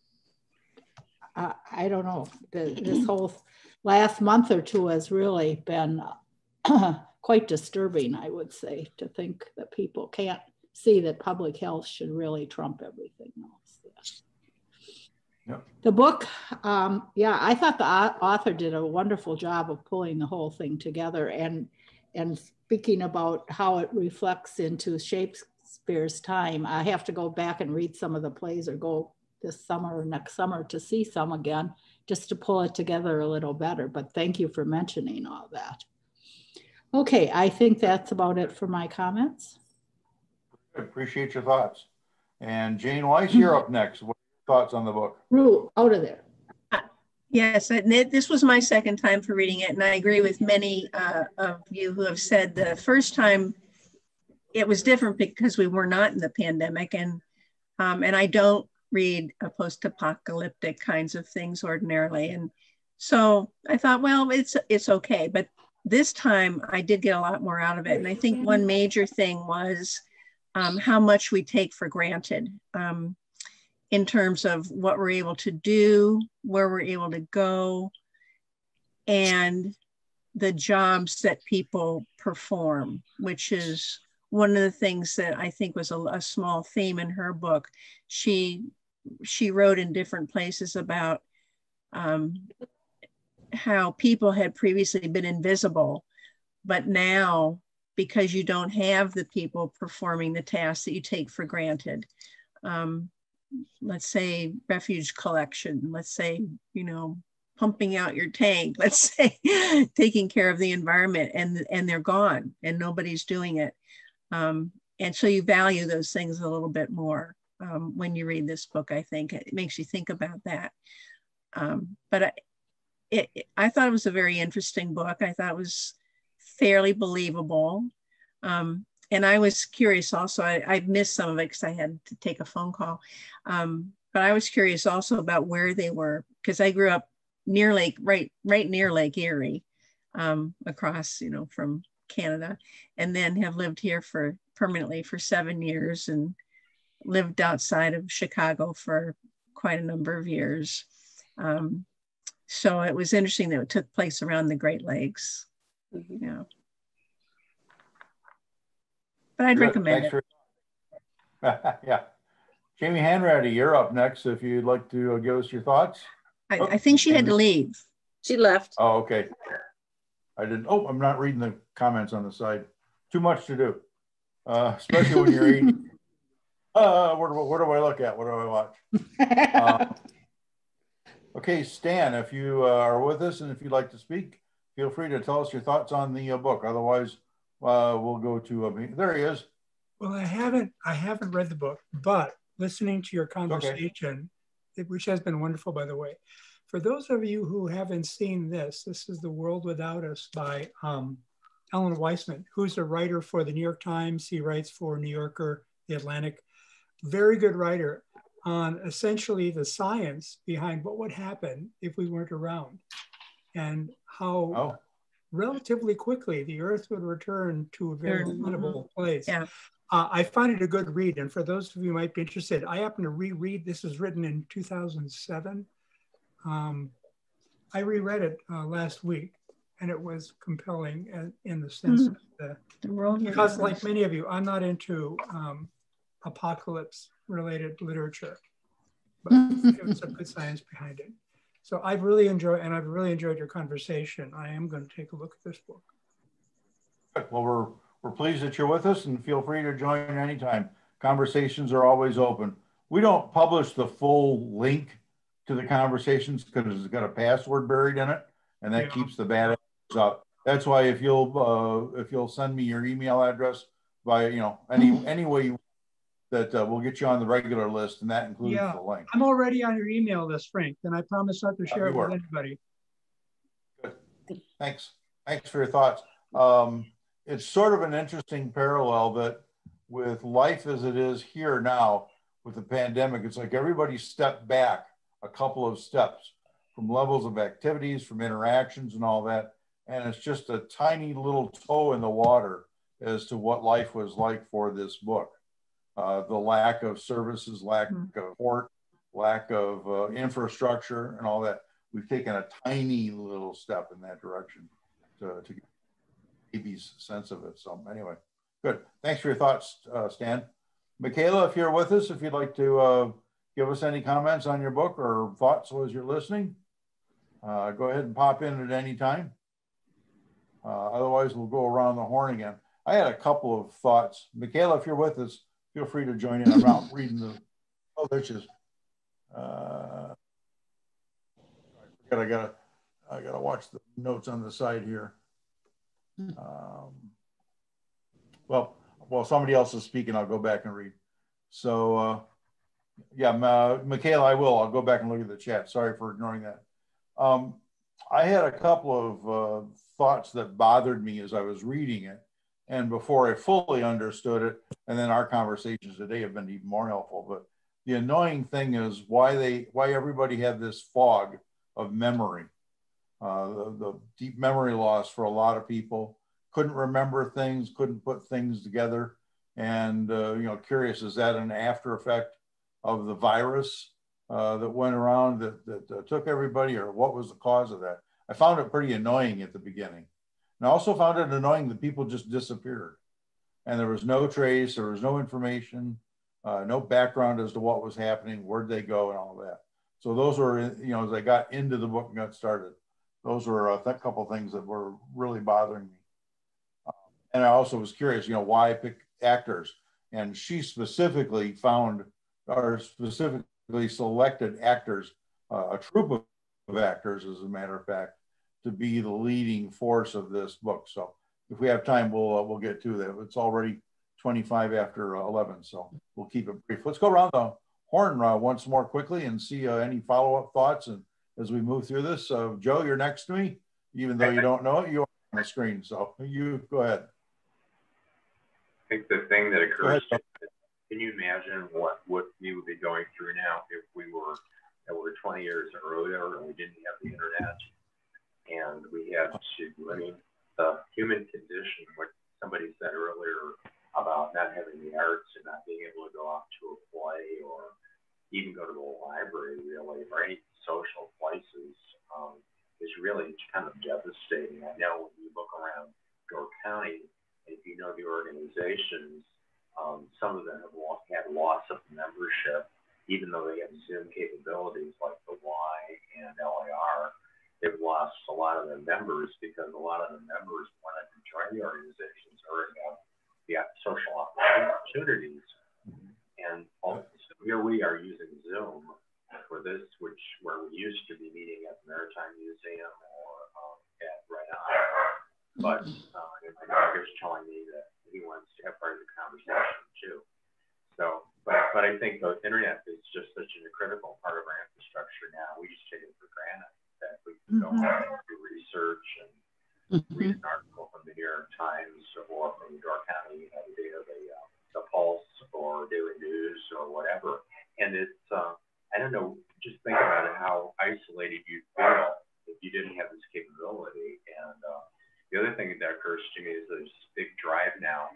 uh, I don't know, the, this whole last month or two has really been uh, quite disturbing, I would say, to think that people can't see that public health should really trump everything else. Yeah. Yep. The book, um, yeah, I thought the author did a wonderful job of pulling the whole thing together, and, and speaking about how it reflects into Shakespeare's time. I have to go back and read some of the plays, or go this summer or next summer to see some again, just to pull it together a little better. But thank you for mentioning all that. Okay, I think that's about it for my comments. I appreciate your thoughts. And Jane Weiss, you're up next. What are your thoughts on the book? Rue, out of there. Uh, yes, this was my second time for reading it, and I agree with many uh, of you who have said the first time it was different because we were not in the pandemic, and um, and I don't read a post-apocalyptic kinds of things ordinarily, and so I thought, well, it's it's okay. But this time I did get a lot more out of it, and I think one major thing was um, how much we take for granted um, in terms of what we're able to do, where we're able to go, and the jobs that people perform, which is one of the things that I think was a, a small theme in her book. She she wrote in different places about um, how people had previously been invisible, but now, because you don't have the people performing the tasks that you take for granted, um, let's say refuge collection, let's say, you know, pumping out your tank, let's say taking care of the environment, and, and they're gone and nobody's doing it. Um, and so you value those things a little bit more um, when you read this book. I think it makes you think about that. Um, but I, it, it, I thought it was a very interesting book. I thought it was fairly believable. Um, and I was curious also, I, I missed some of it because I had to take a phone call. Um, but I was curious also about where they were, because I grew up near Lake, right, right near Lake Erie, um, across, you know, from Canada, and then have lived here for permanently for seven years and lived outside of Chicago for quite a number of years. Um, so it was interesting that it took place around the Great Lakes. Mm-hmm. Yeah. But I'd Good. recommend Thanks it. For... yeah. Jamie Hanratty, you're up next. If you'd like to give us your thoughts. I, oh, I think she had to leave. She left. Oh, okay. I didn't. Oh, I'm not reading the comments on the side. Too much to do, uh, especially when you're eating. Uh, where, where do I look at? What do I watch? uh, okay, Stan, if you uh, are with us and if you'd like to speak, feel free to tell us your thoughts on the uh, book. Otherwise, uh, we'll go to. Uh, there he is. Well, I haven't. I haven't read the book, but listening to your conversation, okay. it, which has been wonderful, by the way. for those of you who haven't seen this, this is The World Without Us by um, Ellen Weissman, who's a writer for the New York Times. He writes for New Yorker, The Atlantic. Very good writer on essentially the science behind what would happen if we weren't around, and how oh. relatively quickly the Earth would return to a very habitable place. Yeah. Uh, I find it a good read. And for those of you who might be interested, I happen to reread, this was written in two thousand seven. Um, I reread it uh, last week, and it was compelling in, in the sense mm. of the, the world because like many of you, I'm not into um, apocalypse related literature, but it was some good science behind it. So I've really enjoyed, and I've really enjoyed your conversation. I am going to take a look at this book. Well, we're, we're pleased that you're with us, and feel free to join anytime. Conversations are always open. We don't publish the full link to the conversations because it's got a password buried in it, and that yeah. keeps the bad actors out. That's why if you'll uh, if you'll send me your email address by you know any any way you that uh, we'll get you on the regular list, and that includes yeah. the link. I'm already on your email list, Frank, and I promise not to share uh, it with anybody. Good. Thanks. Thanks for your thoughts. Um, it's sort of an interesting parallel that with life as it is here now with the pandemic, it's like everybody stepped back a couple of steps from levels of activities, from interactions and all that. And it's just a tiny little toe in the water as to what life was like for this book. Uh, the lack of services, lack mm-hmm. of support, lack of uh, infrastructure and all that. We've taken a tiny little step in that direction to, to get baby's sense of it. So anyway, good. Thanks for your thoughts, uh, Stan. Michaela, if you're with us, if you'd like to uh, give us any comments on your book or thoughts as you're listening, uh, go ahead and pop in at any time. Uh, otherwise, we'll go around the horn again. I had a couple of thoughts. Michaela, if you're with us, feel free to join in. I'm not reading the, oh, there she is. Uh, I forget, I gotta, I gotta watch the notes on the side here. Um, well, while somebody else is speaking, I'll go back and read. So, uh, yeah, uh, Michaela, I will. I'll go back and look at the chat. Sorry for ignoring that. Um, I had a couple of uh, thoughts that bothered me as I was reading it, and before I fully understood it, and then our conversations today have been even more helpful. But the annoying thing is why they, why everybody had this fog of memory, uh, the, the deep memory loss for a lot of people. Couldn't remember things, couldn't put things together, and uh, you know, curious, is that an after effect of the virus uh, that went around that, that uh, took everybody, or what was the cause of that? I found it pretty annoying at the beginning. And I also found it annoying that people just disappeared. And there was no trace, there was no information, uh, no background as to what was happening, where'd they go and all that. So those were, you know, as I got into the book and got started, those were a th- couple of things that were really bothering me. Um, and I also was curious, you know, why pick actors? And she specifically found, or specifically selected actors, uh, a troupe of, of actors, as a matter of fact, to be the leading force of this book. So if we have time, we'll uh, we'll get to that. It's already twenty-five after uh, eleven, so we'll keep it brief. Let's go around the horn uh, once more quickly and see uh, any follow-up thoughts. And as we move through this, uh, Joe, you're next to me, even though you don't know it, you're on the screen. So you go ahead. I think the thing that occurs, can you imagine what, what we would be going through now if we were, that were twenty years earlier and we didn't have the internet? And we had to, I mean, the human condition, what somebody said earlier about not having the arts and not being able to go out to a play or even go to the library, really, or any social places, um, is really kind of devastating. I know when you look around York County, and if you know the organizations, um, some of them have lost, had loss of membership, even though they have Zoom capabilities like the Y and L A R. They've lost a lot of their members because a lot of the members wanted to join the organizations or have the social opportunities. And also, here we are using Zoom for this, which where we used to be meeting at the Maritime Museum or um, at Right On. But uh, Mark is telling me that he wants to have part of the conversation too. So but, but I think the internet is just such a critical part of our infrastructure now. We just take it for granted that we can go Mhm. on and do research and Mhm. read an article from the New York Times or from Door County, you know, the, the, uh, the Pulse or Daily News or whatever. And it's, uh, I don't know, just think about it, how isolated you'd feel if you didn't have this capability. And uh, the other thing that occurs to me is there's this big drive now,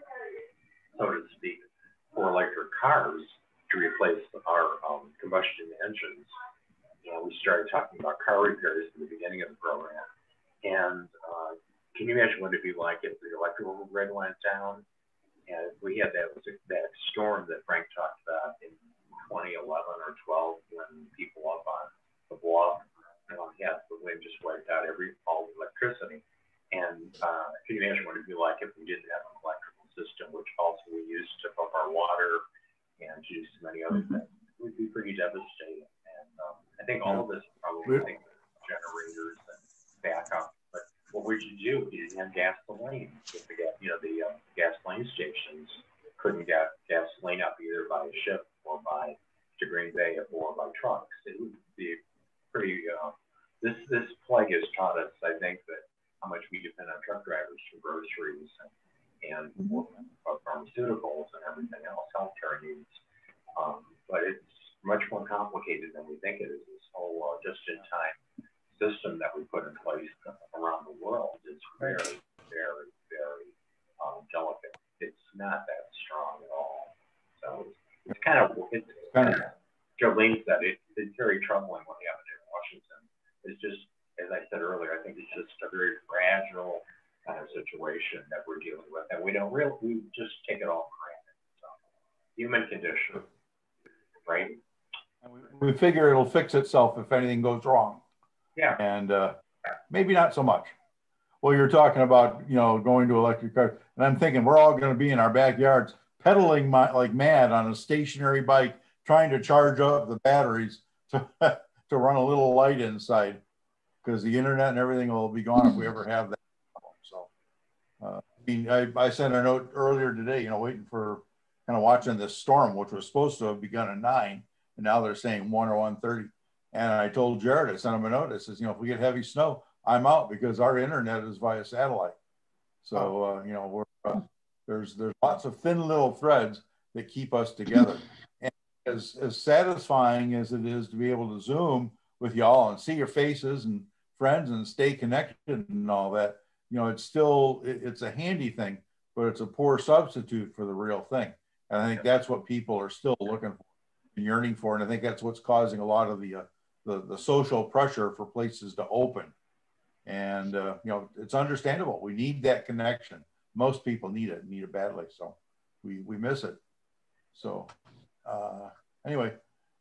so to speak, for electric cars to replace our um, combustion engines. You know, we started talking about car repairs at the beginning of the program. And uh, can you imagine what it'd be like if the electrical grid went down? And we had that, that storm that Frank talked about in twenty eleven or twelve when people up on the bluff, you know, yeah, the wind just wiped out every all the electricity. And uh, can you imagine what it'd be like if we didn't have an electrical system, which also we used to pump our water and to do so many other things? It would be pretty devastating. And um, I think all of us probably think generators and backup. But what would you do if you didn't have gasoline? If the, you know, the uh, gasoline stations couldn't get gasoline up either by a ship or by to Green Bay or by trucks. It would be pretty, uh, this, this plague has taught us, I think, that how much we depend on truck drivers for groceries and, and for, for pharmaceuticals and everything else, healthcare needs. Um, but it's much more complicated than we think it is. This whole uh, just-in-time system that we put in place around the world is very, very, very um, delicate. It's not that strong at all. So it's kind of, it's kind of, Jolene said, it, it's very troubling what happened in Washington. It's just, as I said earlier, I think it's just a very fragile kind of situation that we're dealing with. And we don't really, we just take it all for granted. So, human condition, right? And we, we figure it'll fix itself if anything goes wrong. Yeah. And uh, maybe not so much. Well, you're talking about, you know, going to electric cars. And I'm thinking we're all going to be in our backyards pedaling my, like mad on a stationary bike, trying to charge up the batteries to, to run a little light inside, because the internet and everything will be gone if we ever have that. So, uh, I mean, I, I sent a note earlier today, you know, waiting for kind of watching this storm, which was supposed to have begun at nine, and now they're saying one or one thirty. And I told Jared, I sent him a note. I says, you know, if we get heavy snow, I'm out, because our internet is via satellite. So, uh, you know, we're, uh, there's there's lots of thin little threads that keep us together. And as, as satisfying as it is to be able to Zoom with y'all and see your faces and friends and stay connected and all that, you know, it's still, it, it's a handy thing, but it's a poor substitute for the real thing. And I think that's what people are still looking for and yearning for. And I think that's what's causing a lot of the, uh, the, the social pressure for places to open. And, uh, you know, it's understandable. We need that connection. Most people need it, need it badly. So we, we miss it. So uh, anyway,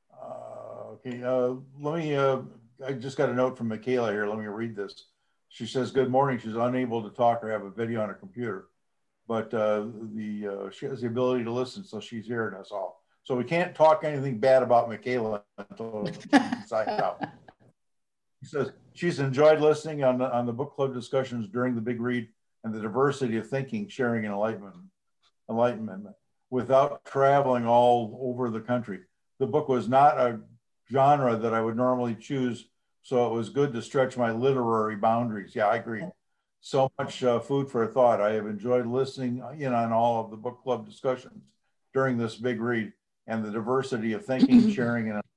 uh, okay, uh, let me, uh, I just got a note from Michaela here. Let me read this. She says, good morning. She's unable to talk or have a video on her computer, but uh, the uh, she has the ability to listen, so she's hearing us all. So we can't talk anything bad about Michaela until she signs out. She says she's enjoyed listening on the, on the book club discussions during the big read and the diversity of thinking, sharing, and enlightenment, enlightenment without traveling all over the country. The book was not a genre that I would normally choose, so it was good to stretch my literary boundaries. Yeah, I agree. So much uh, food for thought. I have enjoyed listening in on all of the book club discussions during this big read and the diversity of thinking, sharing, and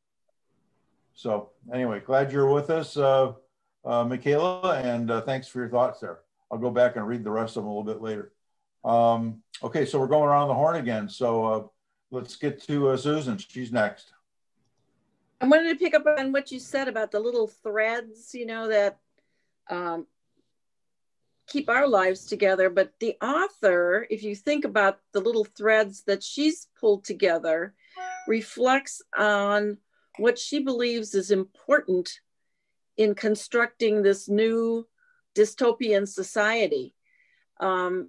so anyway, glad you're with us, uh, uh, Michaela, and uh, thanks for your thoughts there. I'll go back and read the rest of them a little bit later. Um, okay, so we're going around the horn again. So uh, let's get to uh, Susan. She's next. I wanted to pick up on what you said about the little threads, you know, that um, keep our lives together. But the author, if you think about the little threads that she's pulled together, reflects on what she believes is important in constructing this new dystopian society. Um,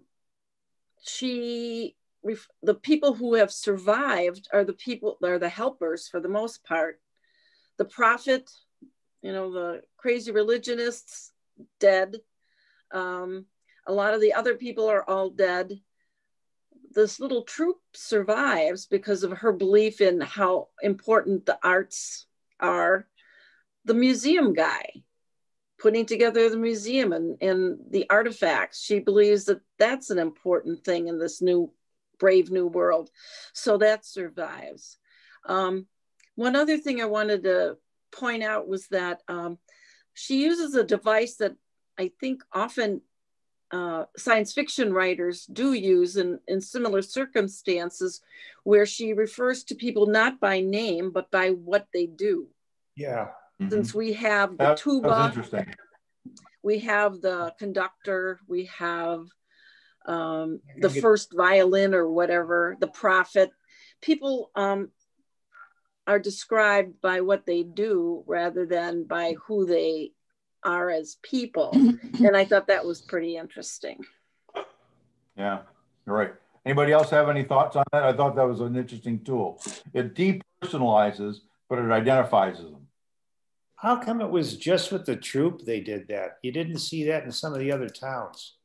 she, the people who have survived are the people, are the helpers for the most part. The prophet, you know, the crazy religionists, dead. Um, a lot of the other people are all dead. this little troupe survives because of her belief in how important the arts are. The museum guy putting together the museum and, and the artifacts, she believes that that's an important thing in this new, brave new world. So that survives. Um, one other thing I wanted to point out was that um, she uses a device that I think often uh, science fiction writers do use in, in similar circumstances, where she refers to people not by name, but by what they do. Yeah. Since we have the that, tuba, that was interesting. We have the conductor, we have um, the first violin or whatever, the prophet. People um, are described by what they do rather than by who they are as people. And I thought that was pretty interesting. Yeah, you're right. Anybody else have any thoughts on that? I thought that was an interesting tool. It depersonalizes, but it identifies them. How come it was just with the troop they did that? You didn't see that in some of the other towns.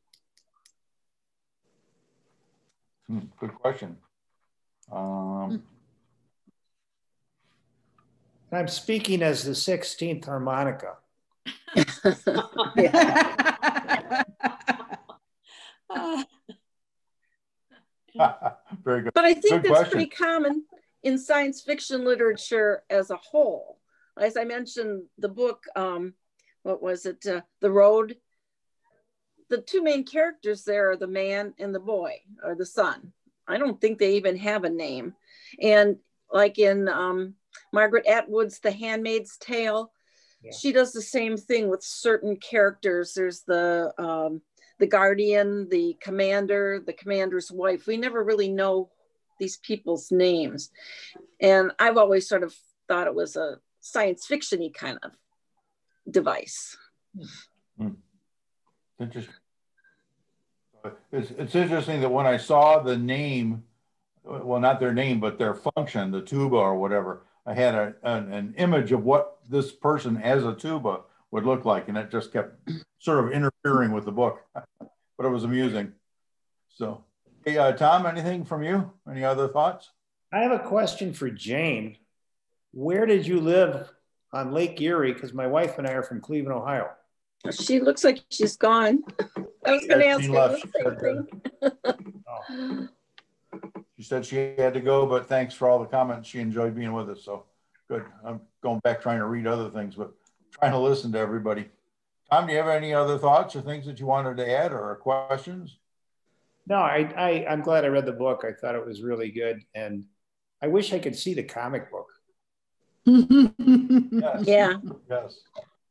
Hmm, good question. Um, I'm speaking as the sixteenth harmonica. Very good. But I think good that's question. pretty common in science fiction literature as a whole. As I mentioned, the book, um, what was it? Uh, The Road. The two main characters there are the man and the boy, or the son. I don't think they even have a name. And like in um, Margaret Atwood's The Handmaid's Tale, yeah. She does the same thing with certain characters. There's the, um, the guardian, the commander, the commander's wife. We never really know these people's names. And I've always sort of thought it was a science fiction-y kind of device. Hmm. Interesting. It's, it's interesting that when I saw the name, well, not their name, but their function, the tuba or whatever, I had a, an, an image of what this person as a tuba would look like. And it just kept sort of interfering with the book, but it was amusing. So, hey, uh, Tom, anything from you? Any other thoughts? I have a question for Jane. Where did you live on Lake Erie? Because my wife and I are from Cleveland, Ohio. She looks like she's gone. I was going to ask her left. the same thing. Oh. She said she had to go, but thanks for all the comments. She enjoyed being with us. So good. I'm going back trying to read other things, but trying to listen to everybody. Tom, do you have any other thoughts or things that you wanted to add or questions? No, I, I, I'm glad I read the book. I thought it was really good. And I wish I could see the comic book. Yes. Yeah. Yes.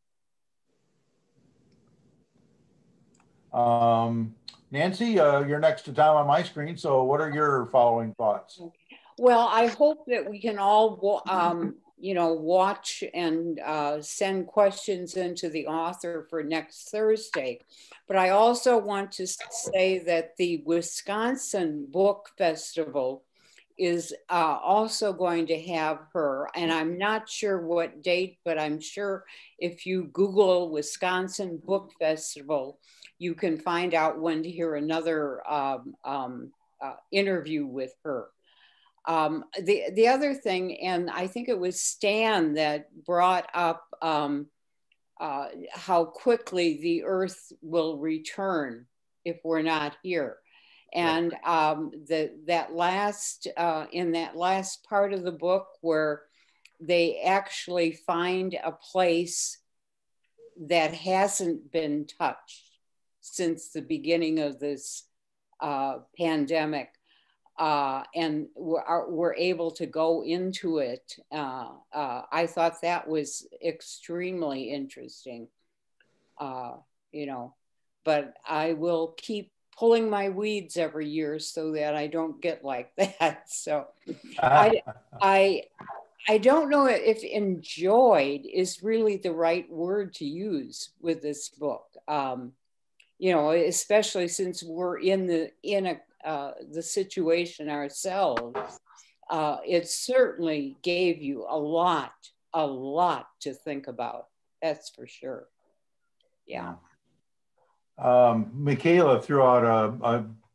Um, Nancy, uh, you're next to Tom on my screen. So what are your following thoughts? Well, I hope that we can all, um, you know, watch and uh, send questions into the author for next Thursday. But I also want to say that the Wisconsin Book Festival is uh, also going to have her, and I'm not sure what date, but I'm sure if you Google Wisconsin Book Festival, you can find out when to hear another um, um, uh, interview with her. Um, the, the other thing, and I think it was Stan that brought up um, uh, how quickly the earth will return if we're not here. And um, the, that last, uh, in that last part of the book where they actually find a place that hasn't been touched since the beginning of this uh, pandemic, uh, and we're, we're able to go into it. Uh, uh, I thought that was extremely interesting, uh, you know, but I will keep pulling my weeds every year so that I don't get like that. So I, I, I don't know if enjoyed is really the right word to use with this book. Um, you know, especially since we're in the, in a, uh, the situation ourselves, uh, it certainly gave you a lot, a lot to think about. That's for sure. Yeah. Um, Michaela threw out a, a,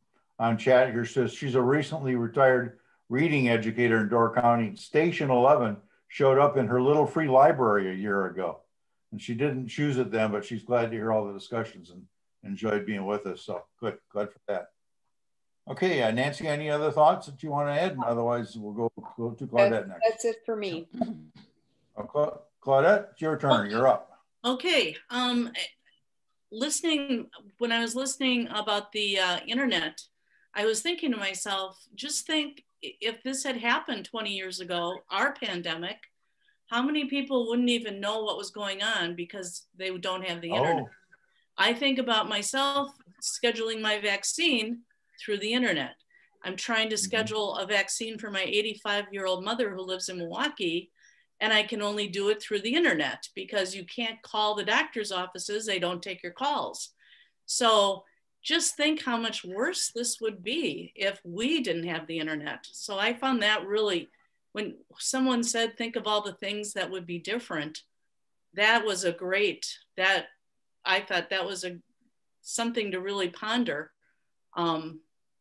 on chat here says she's a recently retired reading educator in Door County. Station eleven showed up in her little free library a year ago. And she didn't choose it then, but she's glad to hear all the discussions and enjoyed being with us. So good, glad for that. Okay, uh, Nancy, any other thoughts that you want to add? Otherwise, we'll go, go to Claudette that's, next. That's it for me. Uh, Cla Claudette, it's your turn. You're up. Okay. Um, listening, when I was listening about the uh, internet, I was thinking to myself, just think if this had happened twenty years ago, our pandemic, how many people wouldn't even know what was going on because they don't have the Oh. internet? I think about myself scheduling my vaccine through the internet. I'm trying to schedule a vaccine for my eighty-five year old mother who lives in Milwaukee, and I can only do it through the internet because you can't call the doctor's offices. They don't take your calls. So just think how much worse this would be if we didn't have the internet. So I found that really, when someone said, think of all the things that would be different, that was a great, that I thought that was a something to really ponder. Um,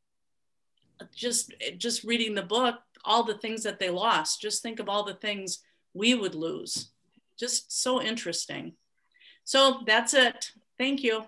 just, just reading the book, all the things that they lost, just think of all the things we would lose. Just so interesting. So that's it. Thank you.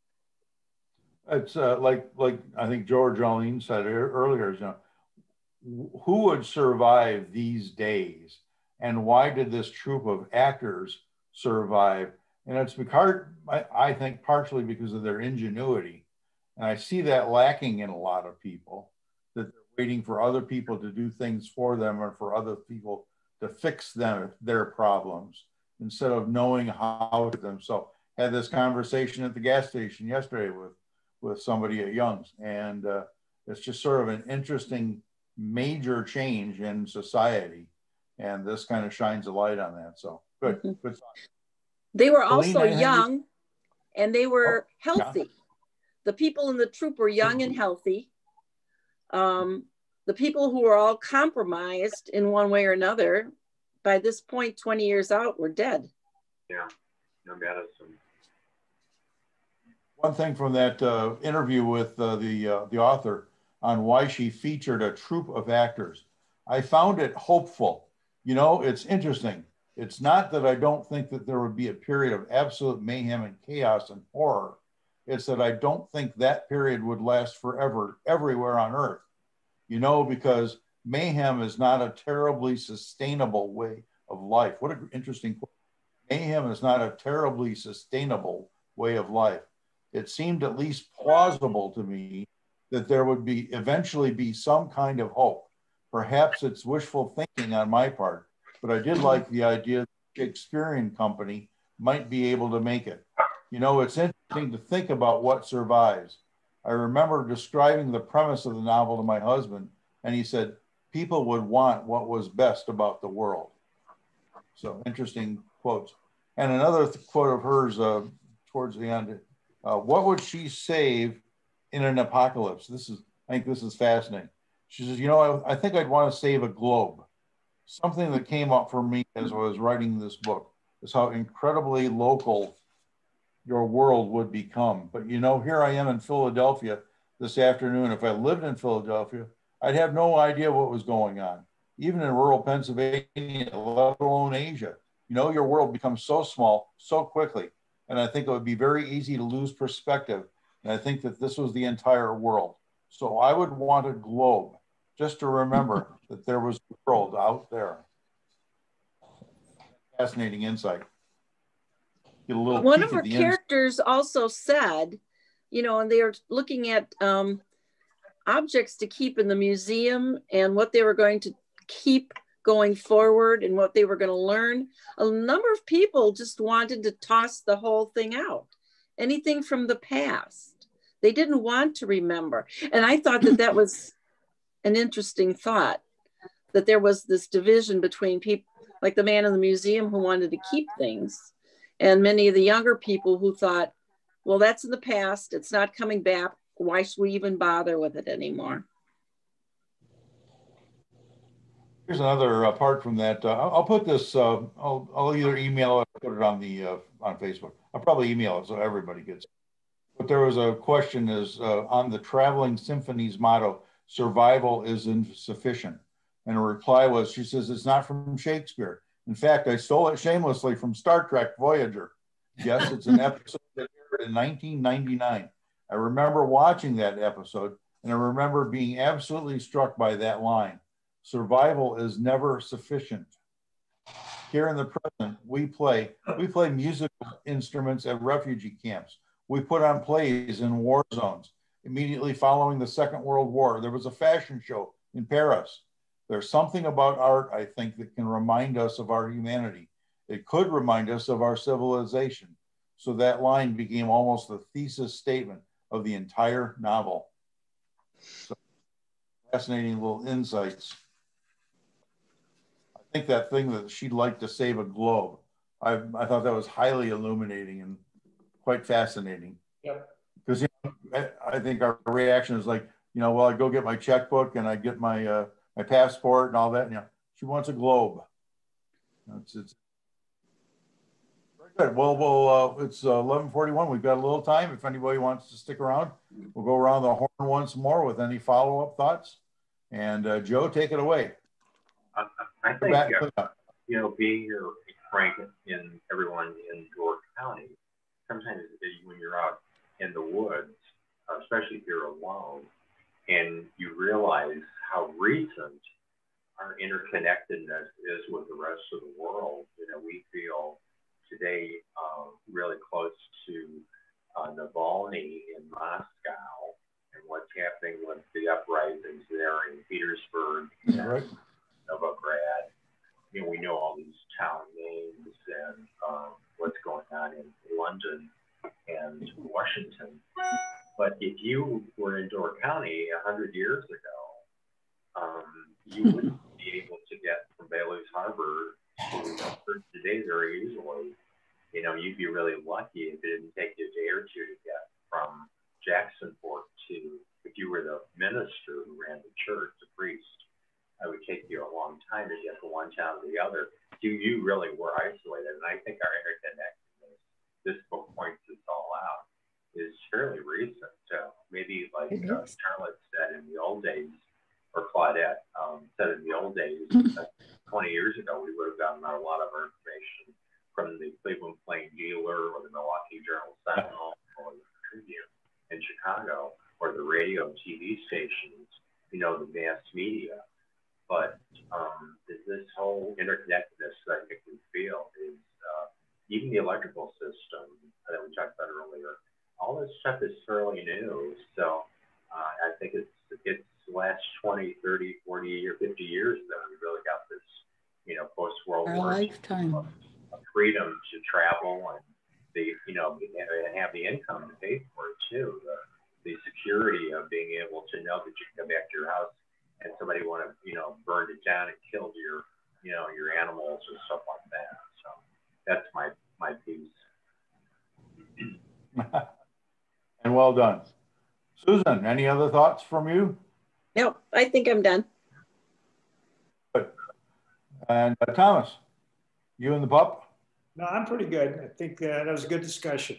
It's uh, like, like I think George Arlene said earlier, you know, who would survive these days? And why did this troupe of actors survive? And it's because, I, I think, partially because of their ingenuity. And I see that lacking in a lot of people, that they're waiting for other people to do things for them or for other people to fix them, their problems, instead of knowing how to them. So I had this conversation at the gas station yesterday with, with somebody at Young's. And uh, it's just sort of an interesting major change in society. And this kind of shines a light on that. So good, mm-hmm. good thought. They were also young and they were oh, healthy. Yeah. The people in the troop were young and healthy. Um, the people who were all compromised in one way or another, by this point, twenty years out, were dead. Yeah, no medicine. One thing from that uh, interview with uh, the, uh, the author on why she featured a troupe of actors, I found it hopeful. You know, it's interesting. It's not that I don't think that there would be a period of absolute mayhem and chaos and horror. It's that I don't think that period would last forever everywhere on earth. You know, because mayhem is not a terribly sustainable way of life. What an interesting quote. Mayhem is not a terribly sustainable way of life. It seemed at least plausible to me that there would be eventually be some kind of hope. Perhaps it's wishful thinking on my part, but I did like the idea that the Shakespearean Company might be able to make it. You know, it's interesting to think about what survives. I remember describing the premise of the novel to my husband, and he said, people would want what was best about the world. So interesting quotes. And another quote of hers uh, towards the end, uh, what would she save in an apocalypse? This is, I think this is fascinating. She says, you know, I, I think I'd want to save a globe. Something that came up for me as I was writing this book is how incredibly local your world would become. But you know, here I am in Philadelphia this afternoon. If I lived in Philadelphia, I'd have no idea what was going on, even in rural Pennsylvania, let alone Asia. You know, your world becomes so small so quickly. And I think it would be very easy to lose perspective. And I think that this was the entire world. So I would want a globe just to remember that there was a world out there. Fascinating insight. Get a little One of our characters also said, you know, and they were looking at um, objects to keep in the museum and what they were going to keep going forward and what they were going to learn. A number of people just wanted to toss the whole thing out, anything from the past. They didn't want to remember. And I thought that that was an interesting thought, that there was this division between people, like the man in the museum who wanted to keep things, and many of the younger people who thought, well, that's in the past, it's not coming back, why should we even bother with it anymore? Here's another uh, part from that. Uh, I'll put this, uh, I'll, I'll either email it or put it on the uh, on Facebook. I'll probably email it so everybody gets it. but there was a question is uh, on the Traveling Symphony's motto, survival is insufficient. And her reply was, she says, it's not from Shakespeare. In fact, I stole it shamelessly from Star Trek Voyager. Yes, it's an episode that aired in nineteen ninety-nine. I remember watching that episode, and I remember being absolutely struck by that line. Survival is never sufficient. Here in the present, we play, we play musical instruments at refugee camps. We put on plays in war zones. Immediately following the Second World War, there was a fashion show in Paris. There's something about art, I think, that can remind us of our humanity. It could remind us of our civilization. So that line became almost the thesis statement of the entire novel. So, fascinating little insights. I think that thing that she'd like to save a globe, I, I thought that was highly illuminating and quite fascinating. Yep. Because you know, I, I think our reaction is like, you know, well, I go get my checkbook and I get my uh, my passport and all that. And, you know, she wants a globe. It's, it's very good. Well, well, uh, it's uh, eleven forty-one. We've got a little time. If anybody wants to stick around, we'll go around the horn once more with any follow-up thoughts. And uh, Joe, take it away. I, I think, uh, you know, being here, Frank, and everyone in York County, sometimes when you're out in the woods, especially if you're alone, and you realize how recent our interconnectedness is with the rest of the world. You know, we feel today uh, really close to uh, Navalny in Moscow and what's happening with the uprisings there in Petersburg and right. Novograd. You know, we know all these town names and um, what's going on in London and Washington. But if you were in Door County a hundred years ago, um, you wouldn't be able to get from Bailey's Harbor to today very easily. You know, you'd be really lucky if it didn't take you a day or two to get from Jacksonport to, if you were the minister who ran the church, the priest, it would take you a long time to get from one town to the other. You, you really were isolated. And I think our interconnectedness, this book points this all out, is fairly recent. So maybe like uh, Charlotte said in the old days, or Claudette um, said in the old days, uh, twenty years ago, we would have gotten a lot of our information from the Cleveland Plain Dealer or the Milwaukee Journal Sentinel or the Tribune in Chicago, or the radio and T V stations, you know, the mass media. But um, this whole interconnectedness that I think we feel is uh, even the electrical system that we talked about earlier, all this stuff is fairly new. So uh, I think it's it's the last twenty, thirty, forty, or fifty years that we really got this, you know, post-World War lifetime freedom to travel and the, you know, and have the income to pay for it too. The, the security of being able to know that you can go back to your house and somebody want to, you know, burned it down and killed your, you know, your animals or stuff like that. So that's my my piece. And well done. Susan, any other thoughts from you? No, I think I'm done. Good. And uh, Thomas, you and the pup? No, I'm pretty good. I think uh, that was a good discussion.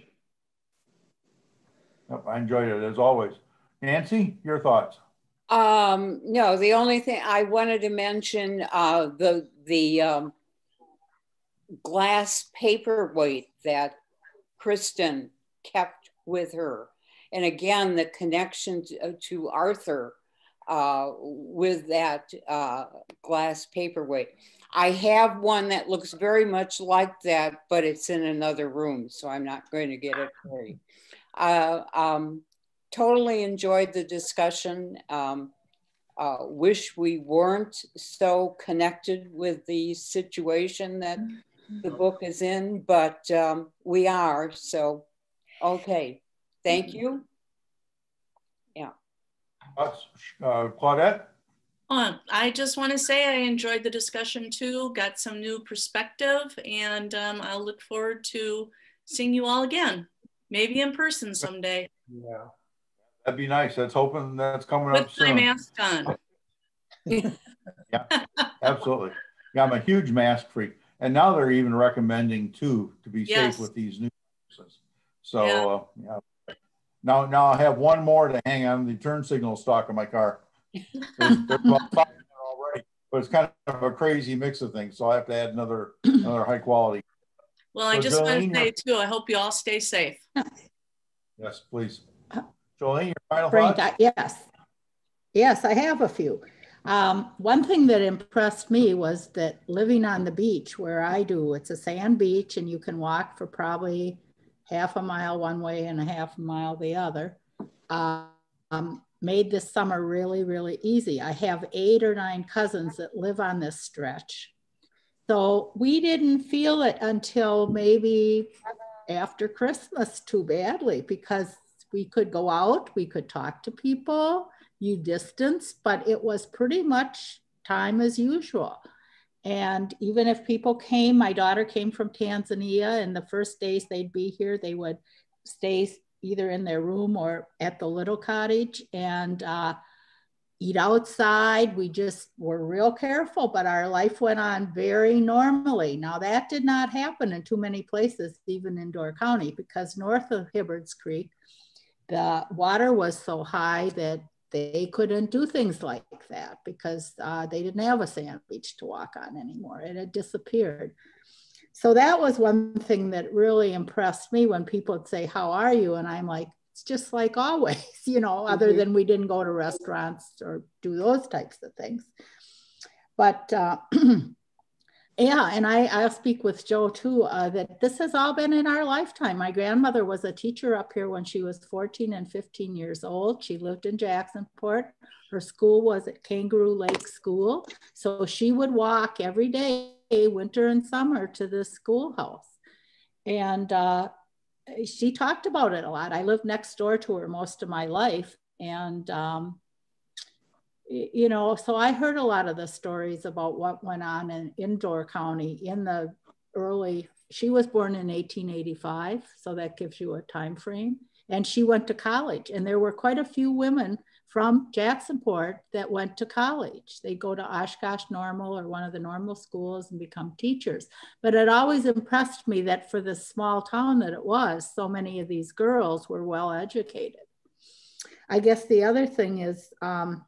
Yep, I enjoyed it as always. Nancy, your thoughts? Um, no, the only thing I wanted to mention, uh, the, the um, glass paperweight that Kristen kept with her. And again, the connection to, to Arthur uh, with that uh, glass paperweight. I have one that looks very much like that, but it's in another room, so I'm not going to get it for you. Uh, um, totally enjoyed the discussion. Um, uh, wish we weren't so connected with the situation that the book is in, but um, we are, so okay. Thank you. Yeah. Uh, Claudette? Oh, I just want to say I enjoyed the discussion too, got some new perspective, and um, I'll look forward to seeing you all again, maybe in person someday. Yeah. That'd be nice. That's hoping that's coming With up soon. my mask on. Yeah, absolutely. Yeah, I'm a huge mask freak. And now they're even recommending two to be Yes. safe with these new viruses. So, Yeah. uh, yeah. Now, now I have one more to hang on the turn signal stock in my car. There's, there's about five already, but it's kind of a crazy mix of things. So I have to add another, another high quality. Well, I so just Jolene, want to say too, I hope you all stay safe. Yes, please. Jolene, your final Frank, thoughts? I, yes. Yes, I have a few. Um, one thing that impressed me was that living on the beach where I do, it's a sand beach and you can walk for probably half a mile one way and a half a mile the other. Um, made this summer really, really easy. I have eight or nine cousins that live on this stretch. So we didn't feel it until maybe after Christmas too badly, because we could go out, we could talk to people, you distance, but it was pretty much time as usual. And even if people came, my daughter came from Tanzania, and the first days they'd be here, they would stay either in their room or at the little cottage and uh, eat outside. We just were real careful, but our life went on very normally. Now that did not happen in too many places, even in Door County, because north of Hibbards Creek, the water was so high that they couldn't do things like that because uh, they didn't have a sand beach to walk on anymore. It had disappeared. So that was one thing that really impressed me when people would say, how are you? And I'm like, it's just like always, you know, other mm-hmm. than we didn't go to restaurants or do those types of things. But uh, yeah, and I, I'll speak with Joe too, uh, that this has all been in our lifetime. My grandmother was a teacher up here when she was fourteen and fifteen years old. She lived in Jacksonport. Her school was at Kangaroo Lake School. So she would walk every day, winter and summer, to the schoolhouse. And uh, she talked about it a lot. I lived next door to her most of my life. And um, you know, so I heard a lot of the stories about what went on in, in Door County in the early, she was born in eighteen eighty-five, so that gives you a time frame. And she went to college, and there were quite a few women from Jacksonport that went to college. They go to Oshkosh Normal or one of the normal schools and become teachers. But it always impressed me that for the small town that it was, so many of these girls were well educated. I guess the other thing is, um,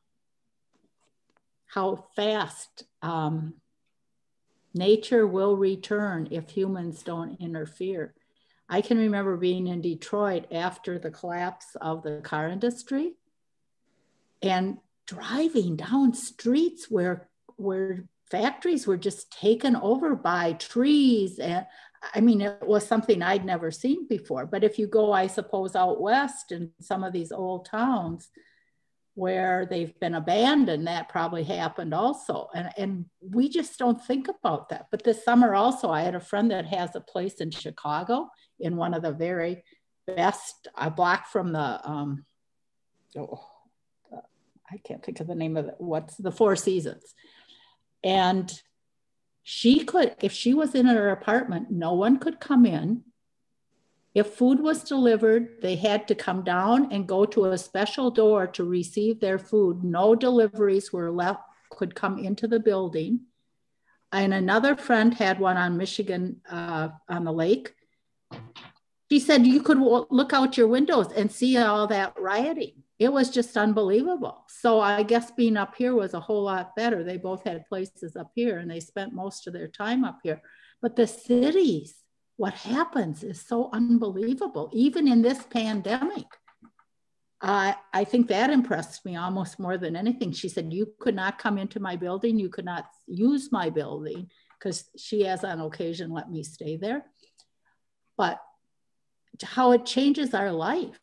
how fast um, nature will return if humans don't interfere. I can remember being in Detroit after the collapse of the car industry and driving down streets where, where factories were just taken over by trees. And I mean, it was something I'd never seen before. But if you go, I suppose, out west in some of these old towns, where they've been abandoned, that probably happened also. And, and we just don't think about that. But this summer also, I had a friend that has a place in Chicago in one of the very best, a block from the, um, oh, I can't think of the name of it, what's the Four Seasons. And she could, if she was in her apartment, no one could come in. If food was delivered, they had to come down and go to a special door to receive their food. No deliveries were left, could come into the building. And another friend had one on Michigan, uh, on the lake. She said you could look out your windows and see all that rioting. It was just unbelievable. So I guess being up here was a whole lot better. They both had places up here and they spent most of their time up here. But the cities, what happens is so unbelievable, even in this pandemic. Uh, I think that impressed me almost more than anything. She said, you could not come into my building. You could not use my building, because she has on occasion let me stay there. But how it changes our life.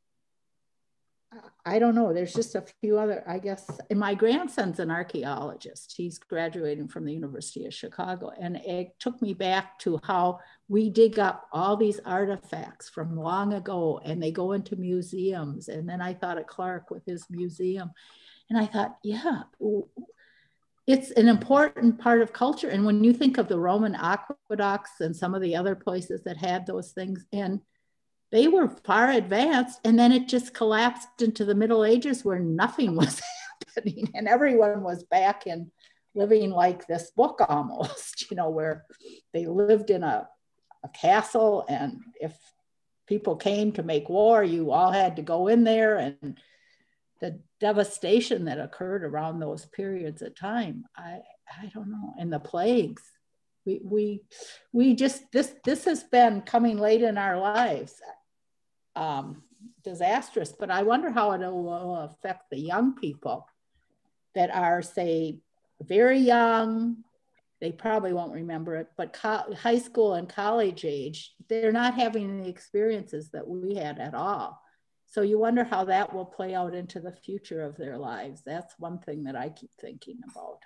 I don't know. There's just a few other, I guess, and my grandson's an archaeologist. He's graduating from the University of Chicago. And it took me back to how we dig up all these artifacts from long ago and they go into museums. And then I thought of Clark with his museum. And I thought, yeah, it's an important part of culture. And when you think of the Roman aqueducts and some of the other places that had those things, and they were far advanced, and then it just collapsed into the Middle Ages where nothing was happening and everyone was back in living like this book almost, you know, where they lived in a, a castle, and if people came to make war, you all had to go in there, and the devastation that occurred around those periods of time, I, I don't know, and the plagues. We, we, we just, this, this has been coming late in our lives, um, disastrous, but I wonder how it will affect the young people that are, say, very young. They probably won't remember it, but high school and college age, they're not having the experiences that we had at all. So you wonder how that will play out into the future of their lives. That's one thing that I keep thinking about.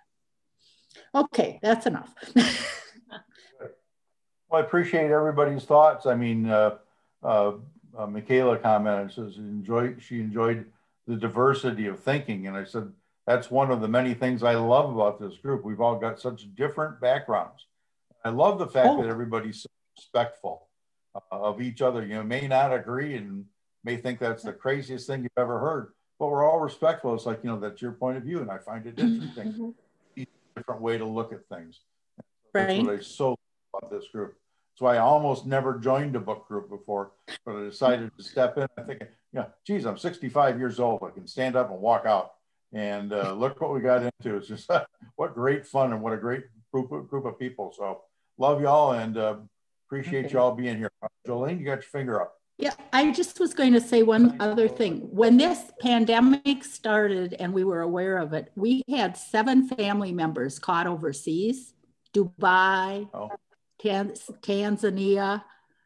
Okay, that's enough. Well, I appreciate everybody's thoughts. I mean, uh, uh, uh, Michaela commented, says enjoy, she enjoyed the diversity of thinking. And I said, that's one of the many things I love about this group. We've all got such different backgrounds. I love the fact oh. that everybody's so respectful uh, of each other. You know, may not agree and may think that's the craziest thing you've ever heard, but we're all respectful. It's like, you know, that's your point of view. And I find it interesting. Mm-hmm. Different way to look at things. That's right. What I so love about this group. That's why I almost never joined a book group before, but I decided to step in. I think, you know, geez, I'm sixty-five years old. I can stand up and walk out. And uh, look what we got into. It's just what great fun and what a great group of, group of people. So love y'all and uh, appreciate okay. y'all being here. Jolene, you got your finger up. Yeah, I just was going to say one other thing. When this pandemic started and we were aware of it, we had seven family members caught overseas, Dubai, oh. Tanz Tanzania.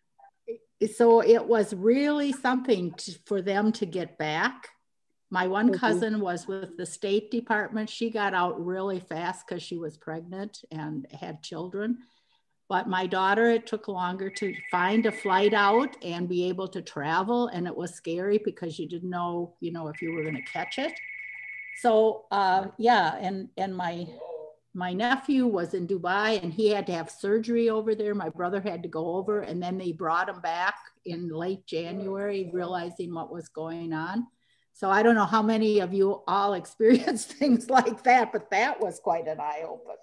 So it was really something to, for them to get back. My one mm-hmm. cousin was with the State Department. She got out really fast because she was pregnant and had children. But my daughter, it took longer to find a flight out and be able to travel. And it was scary because you didn't know, you know, if you were going to catch it. So uh, yeah, and, and my, my nephew was in Dubai and he had to have surgery over there. My brother had to go over and then they brought him back in late January, realizing what was going on. So I don't know how many of you all experienced things like that, but that was quite an eye-opener.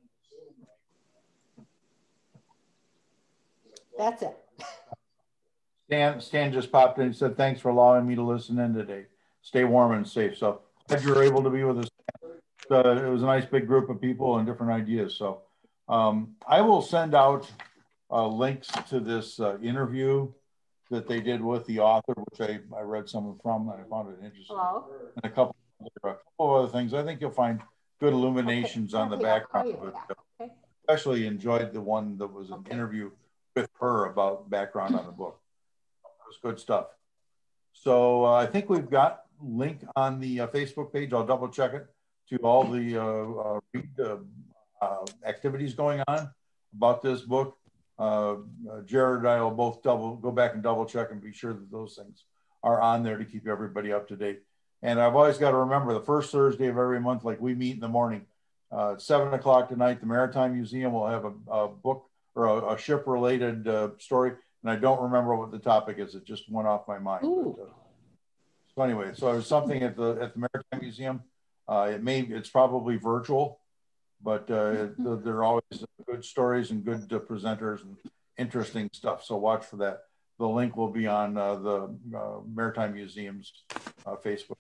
That's it. Stan, Stan just popped in and said, thanks for allowing me to listen in today. Stay warm and safe. So glad you were able to be with us. Uh, it was a nice big group of people and different ideas. So um, I will send out uh, links to this uh, interview that they did with the author, which I, I read some from and I found it interesting. Hello? And a couple, a couple of other things. I think you'll find good illuminations okay. on the background of it. Okay. Especially enjoyed the one that was an okay. interview with her about background on the book. It was good stuff. So uh, I think we've got link on the uh, Facebook page. I'll double check it to all the uh, uh, read, uh, uh, activities going on about this book. Uh, uh, Jared and I will both double go back and double check and be sure that those things are on there to keep everybody up to date. And I've always got to remember the first Thursday of every month, like we meet in the morning, uh, at seven o'clock tonight, the Maritime Museum will have a, a book or a, a ship related uh, story. And I don't remember what the topic is. It just went off my mind. But, uh, so anyway, so there's something at the, at the Maritime Museum. Uh, it may, it's probably virtual, but uh, mm-hmm. there are always good stories and good uh, presenters and interesting stuff. So watch for that. The link will be on uh, the uh, Maritime Museum's uh, Facebook.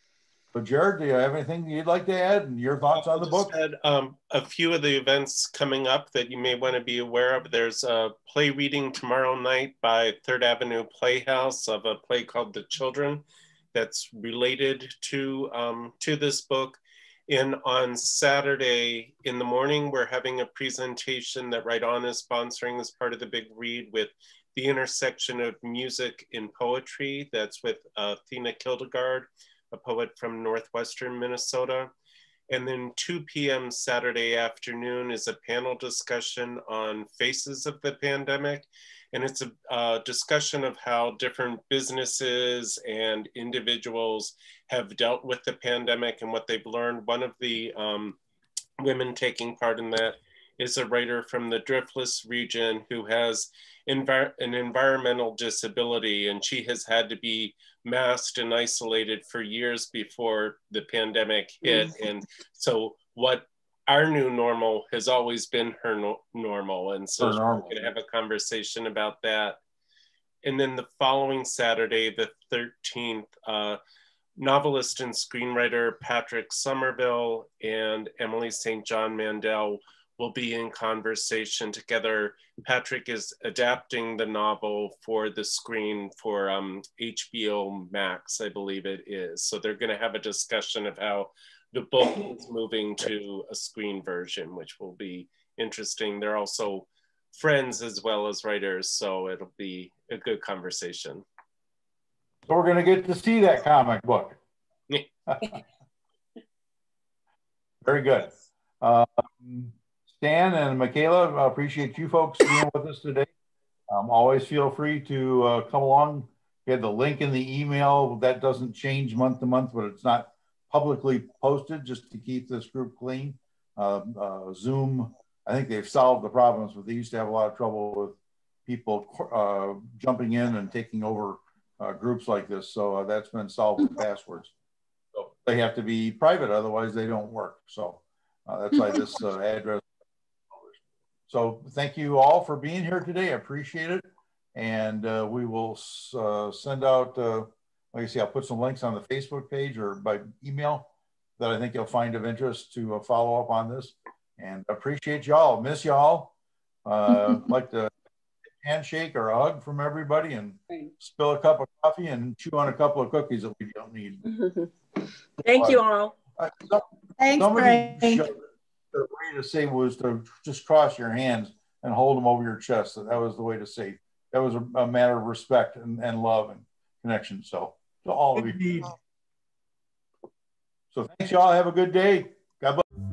But Jared, do you have anything you'd like to add and your thoughts on the book? I just had um, a few of the events coming up that you may want to be aware of. There's a play reading tomorrow night by Third Avenue Playhouse of a play called The Children that's related to, um, to this book. And on Saturday in the morning, we're having a presentation that Right On is sponsoring as part of the big read with the intersection of music and poetry. That's with uh, Thina Kildegard, a poet from Northwestern Minnesota. And then two p m Saturday afternoon is a panel discussion on faces of the pandemic. And it's a uh, discussion of how different businesses and individuals have dealt with the pandemic and what they've learned. One of the um, women taking part in that is a writer from the Driftless region who has envir an environmental disability, and she has had to be masked and isolated for years before the pandemic hit. Mm-hmm. And so what our new normal has always been her no normal. And so we're going to have a conversation about that. and then the following Saturday, the thirteenth, uh, novelist and screenwriter Patrick Somerville and Emily Saint John Mandel will be in conversation together. Patrick is adapting the novel for the screen for um, H B O Max, I believe it is. So they're gonna have a discussion of how the book is moving to a screen version, which will be interesting. They're also friends as well as writers, so it'll be a good conversation. So we're gonna get to see that comic book. Very good. Um, Stan and Michaela, I appreciate you folks being with us today. Um, always feel free to uh, come along. We had the link in the email. That doesn't change month to month, but it's not publicly posted just to keep this group clean. Uh, uh, Zoom, I think they've solved the problems, but they used to have a lot of trouble with people uh, jumping in and taking over uh, groups like this. So uh, that's been solved with passwords. So they have to be private, otherwise they don't work. So uh, that's why this uh, address. So thank you all for being here today. I appreciate it. And uh, we will uh, send out, uh, like I say, I'll put some links on the Facebook page or by email that I think you'll find of interest to uh, follow up on this. And appreciate y'all. Miss y'all. Uh, like to handshake or a hug from everybody and spill a cup of coffee and chew on a couple of cookies that we don't need. Thank uh, you all. Uh, so, Thanks, somebody showed, the way to say was to just cross your hands and hold them over your chest. So that was the way to say. That was a, a matter of respect and, and love and connection. So to all of you. So thanks, y'all. Have a good day. God bless.